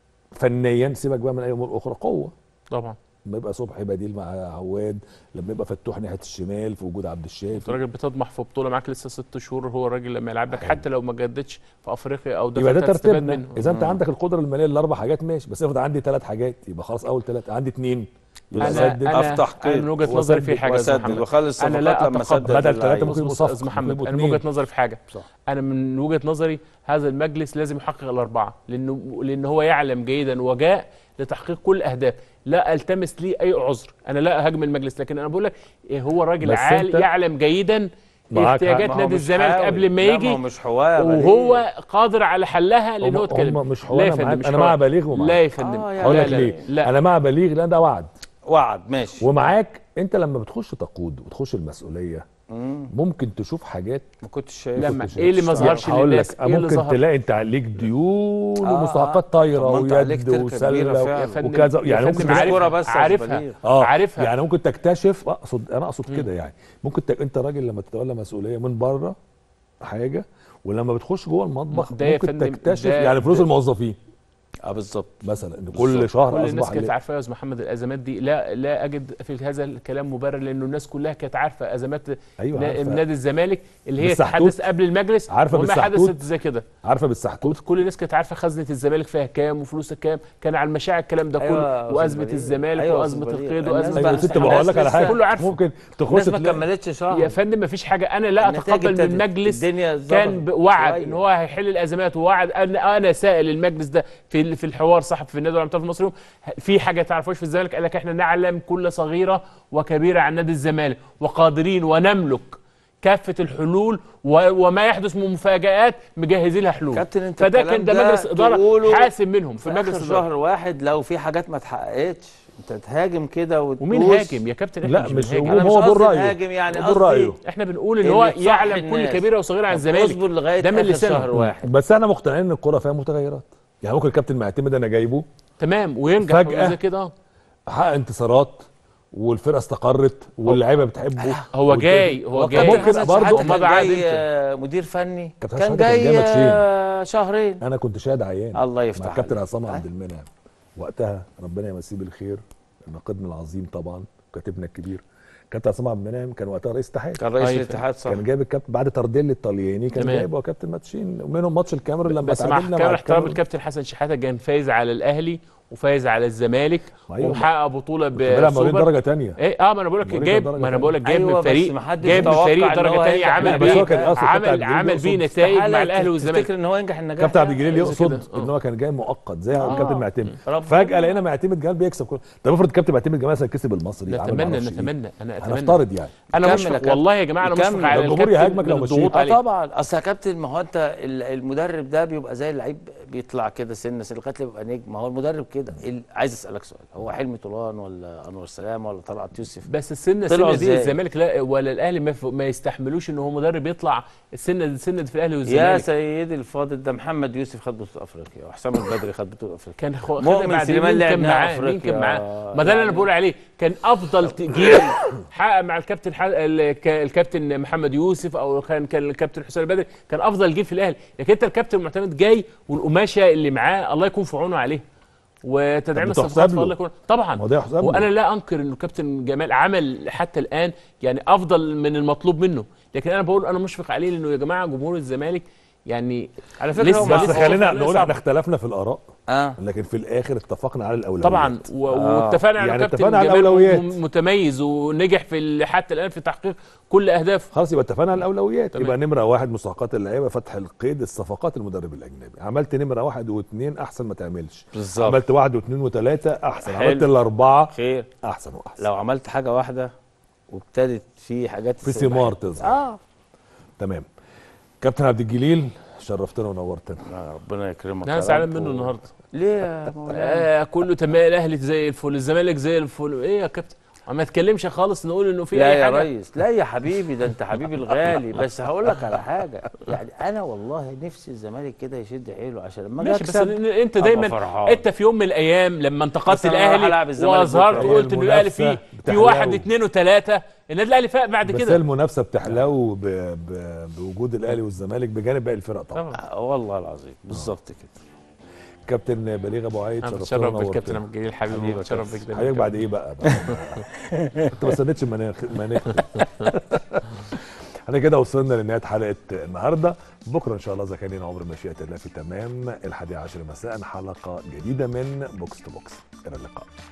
فنيا، سيبك بقى من اي امور اخرى، قوه طبعا. لما يبقى صبحي بديل مع عواد، لما يبقى فتوح ناحيه الشمال في وجود عبد الشافي. انت راجل بتطمح في بطوله معاك لسه ست شهور، هو الراجل لما يلعب لك حتى لو ما جددش في افريقيا او ده يبقى ده ترتيبنا. اذا انت عندك القدره الماليه للاربع حاجات ماشي، بس افرض عندي ثلاث حاجات يبقى خلاص اول ثلاثه، عندي اثنين أنا أسدد افتح قيد. انا من وجهه نظري في حاجه اسدد واخلص انا لا اتقبل بدل ثلاثه ممكن يبقوا صفقه محمد. انا من وجهه نظري في حاجه صح. انا من وجهه نظري هذا المجلس لازم يحقق الاربعه، لانه لان هو يعلم جيدا وجاء لتحقيق كل الاهداف. لا التمس لي اي عذر، انا لا اهاجم المجلس، لكن انا بقول لك هو راجل عال يعلم جيدا احتياجات نادي الزمالك قبل ما يجي، مش حوار وهو قادر على حلها لان هو اتكلم. مش حوار، انا مع بليغ ومعاك. لا يا فندم هقول لك ليه. لا. انا مع بليغ لان ده وعد وعد ماشي، ومعاك انت لما بتخش تقود وتخش المسؤوليه مم. ممكن تشوف حاجات ما كنتش شايف. لما ايه اللي ما ظهرش للناس؟ إيه ممكن تلاقي انت عليك ديون آه ومستحقات طايره ويد وسله وكذا، يعني ممكن عارفها بس عارفها اه عارفها يعني ممكن تكتشف. اقصد انا اقصد كده يعني ممكن تك... انت راجل لما تتولى مسؤوليه من بره حاجه، ولما بتخش جوه المطبخ ممكن تكتشف يعني فلوس الموظفين اه بالظبط مثلا ان كل شهر كل الناس كانت عارفه يا استاذ محمد الازمات دي. لا لا اجد في هذا الكلام مبرر، لانه الناس كلها كانت عارفه ازمات أيوة نادي الزمالك اللي هي تحدث قبل المجلس، عارفه وما حدثت زي كده. عارفه بالسحتوت كل الناس كانت عارفه خزنه الزمالك فيها كام وفلوسها كام، كان على المشاع الكلام ده كله. أيوة وازمه الزمالك أيوة وازمه القيد وازمه أيوة ست بقول لك على حاجه كله عارفه. ممكن تخش الناس ما كملتش شهر يا فندم. ما فيش حاجه انا لا اتقبل من المجلس كان وعد ان هو هيحل الازمات، ووعد انا انا سائل المجلس ده في في الحوار صح في النادي العام المصري في حاجه تعرفوش في الزمالك. قال لك احنا نعلم كل صغيره وكبيره عن نادي الزمالك وقادرين ونملك كافه الحلول وما يحدث من مفاجآت مجهزين لها حلول. كابتن انت فده كان ده مجلس اداره حاسم منهم في مجلس اداره شهر واحد. لو في حاجات ما اتحققتش انت تهاجم كده وتدوس. ومين هاجم يا كابتن؟ لا مش مش هاجم. هو بيقول رايه. هاجم يعني قصدي احنا بنقول ان هو يعلم كل كبيره وصغيره عن الزمالك. ده من شهر واحد. بس احنا مقتنعين ان الكوره فيها متغيرات. يعني ممكن الكابتن معتمد انا جايبه تمام وينجح فجأة زي كده اه حقق انتصارات والفرقه استقرت واللعيبه بتحبه. هو جاي هو جاي ممكن برضه ما بعد مدير فني كان جاي شهرين. انا كنت شاهد عيان الله يفتح مع الكابتن عصام عبد المنعم وقتها، ربنا يمسيه بالخير، ناقدنا العظيم طبعا كاتبنا الكبير كابتن عصام عبد المنعم، كان وقتها رئيس اتحاد. كان رئيس الاتحاد صح. كان جايب الكابتن بعد ترديل الطلياني، كان جايبه هو كابتن ماتشين ومنهم ماتش الكاميرون لما تعادلنا مع احترام الكابتن حسن شحاته، كان فايز على الاهلي وفايز على الزمالك ومحقق بطوله بسوبر درجه ثانيه. ايه اه ما انا بقول لك جايب ما انا بقول لك جايب من فريق جايب من فريق درجه ثانيه عمل بيه عمل عمل بيه نتائج مع الاهلي والزمالك. تفتكر ان هو ينجح النجاح؟ كابتن عبد الجليل يقصد ان هو كان جاي مؤقت زي الكابتن معتمد، فجاه لقينا معتمد جمال بيكسب كل. طب افرض الكابتن معتمد جمال مثلا كسب المصري، نتمنى نتمنى انا اتمنى هنفترض يعني انا مش والله يا جماعه انا مشفق على الجمهور يهاجمك لو مشيت. اه طبعا اصل يا كابتن ما هو انت المدرب ده بيبقى زي اللعيب بيطلع كده سنه سنه لغايه بيبقى نجم. ما هو المدرب كده. عايز اسالك سؤال، هو حلمي طولان ولا انور سلام ولا طلعت يوسف؟ بس السنه السنه دي الزمالك لا ولا الاهلي ما, ما يستحملوش ان هو مدرب يطلع السنه دي السنه دي في الاهلي والزمالك. يا سيدي الفاضل ده محمد يوسف خد بطوله افريقيا وحسام البدري خد بطوله افريقيا. كان مؤمن سليمان لعب معاه افريقيا. كان معاه ما ده اللي انا بقول عليه. كان افضل جيل حقق مع الكابتن الكابتن محمد يوسف او كان كان الكابتن حسام البدري، كان افضل جيل في الاهلي. لكن انت الكابتن معتمد جاي والقماشه اللي معاه الله يكون في عونه عليه وتدعيم الصفقات الله يكون طبعا. وانا لا انكر انه كابتن جمال عمل حتى الان يعني افضل من المطلوب منه، لكن انا بقول انا مشفق عليه لانه يا جماعه جمهور الزمالك يعني على فكره بس خلينا نقول احنا اختلفنا في الاراء آه. لكن في الاخر اتفقنا على الاولويات طبعا واتفقنا آه. على يعني كابتن على الاولويات متميز ونجح في حتى الان في تحقيق كل اهدافه. خلاص يبقى اتفقنا على الاولويات. يبقى نمره واحد مستحقات اللعيبه، فتح القيد، الصفقات، المدرب الاجنبي. عملت نمره واحد واثنين احسن ما تعملش بالظبط. عملت واحد واثنين وثلاثه احسن حلو. عملت الاربعه خير احسن واحسن. لو عملت حاجه واحده وابتدت في حاجات في ثمار تظهر اه تمام. كابتن عبد الجليل شرفتنا ونورتنا. ربنا يكرمك. انا زعلان منه و... النهارده. ليه يا مولانا؟ آه كله تمام، الاهلي زي الفل، الزمالك زي الفل. ايه يا كابتن ما تتكلمش خالص نقول انه في اي حاجه؟ لا يا ريس، لا يا حبيبي، ده انت حبيبي الغالي. بس هقول لك على حاجه، يعني انا والله نفسي الزمالك كده يشد حيله عشان لما ماشي. بس انت دايما انت في يوم من الايام لما انتقدت الاهلي واظهرت وقلت ان الاهلي فيه في واحد اثنين وثلاثه، النادي الاهلي فاق بعد كده. بس المنافسه بتحلو بوجود الاهلي والزمالك بجانب باقي الفرق طبعا. آه والله العظيم بالظبط كده. كابتن بليغ ابو عيد شرفتنا بالكابتن عبد الجليل حبيبي. بتشرف بك حضرتك بعد ايه بقى؟ انت ما استنيتش مناخ مناخ احنا كده وصلنا لنهايه حلقه النهارده. بكره ان شاء الله اذا كان لنا عمر مشيئه الله في تمام الحادية عشر مساء حلقه جديده من بوكس تو بوكس. الى اللقاء.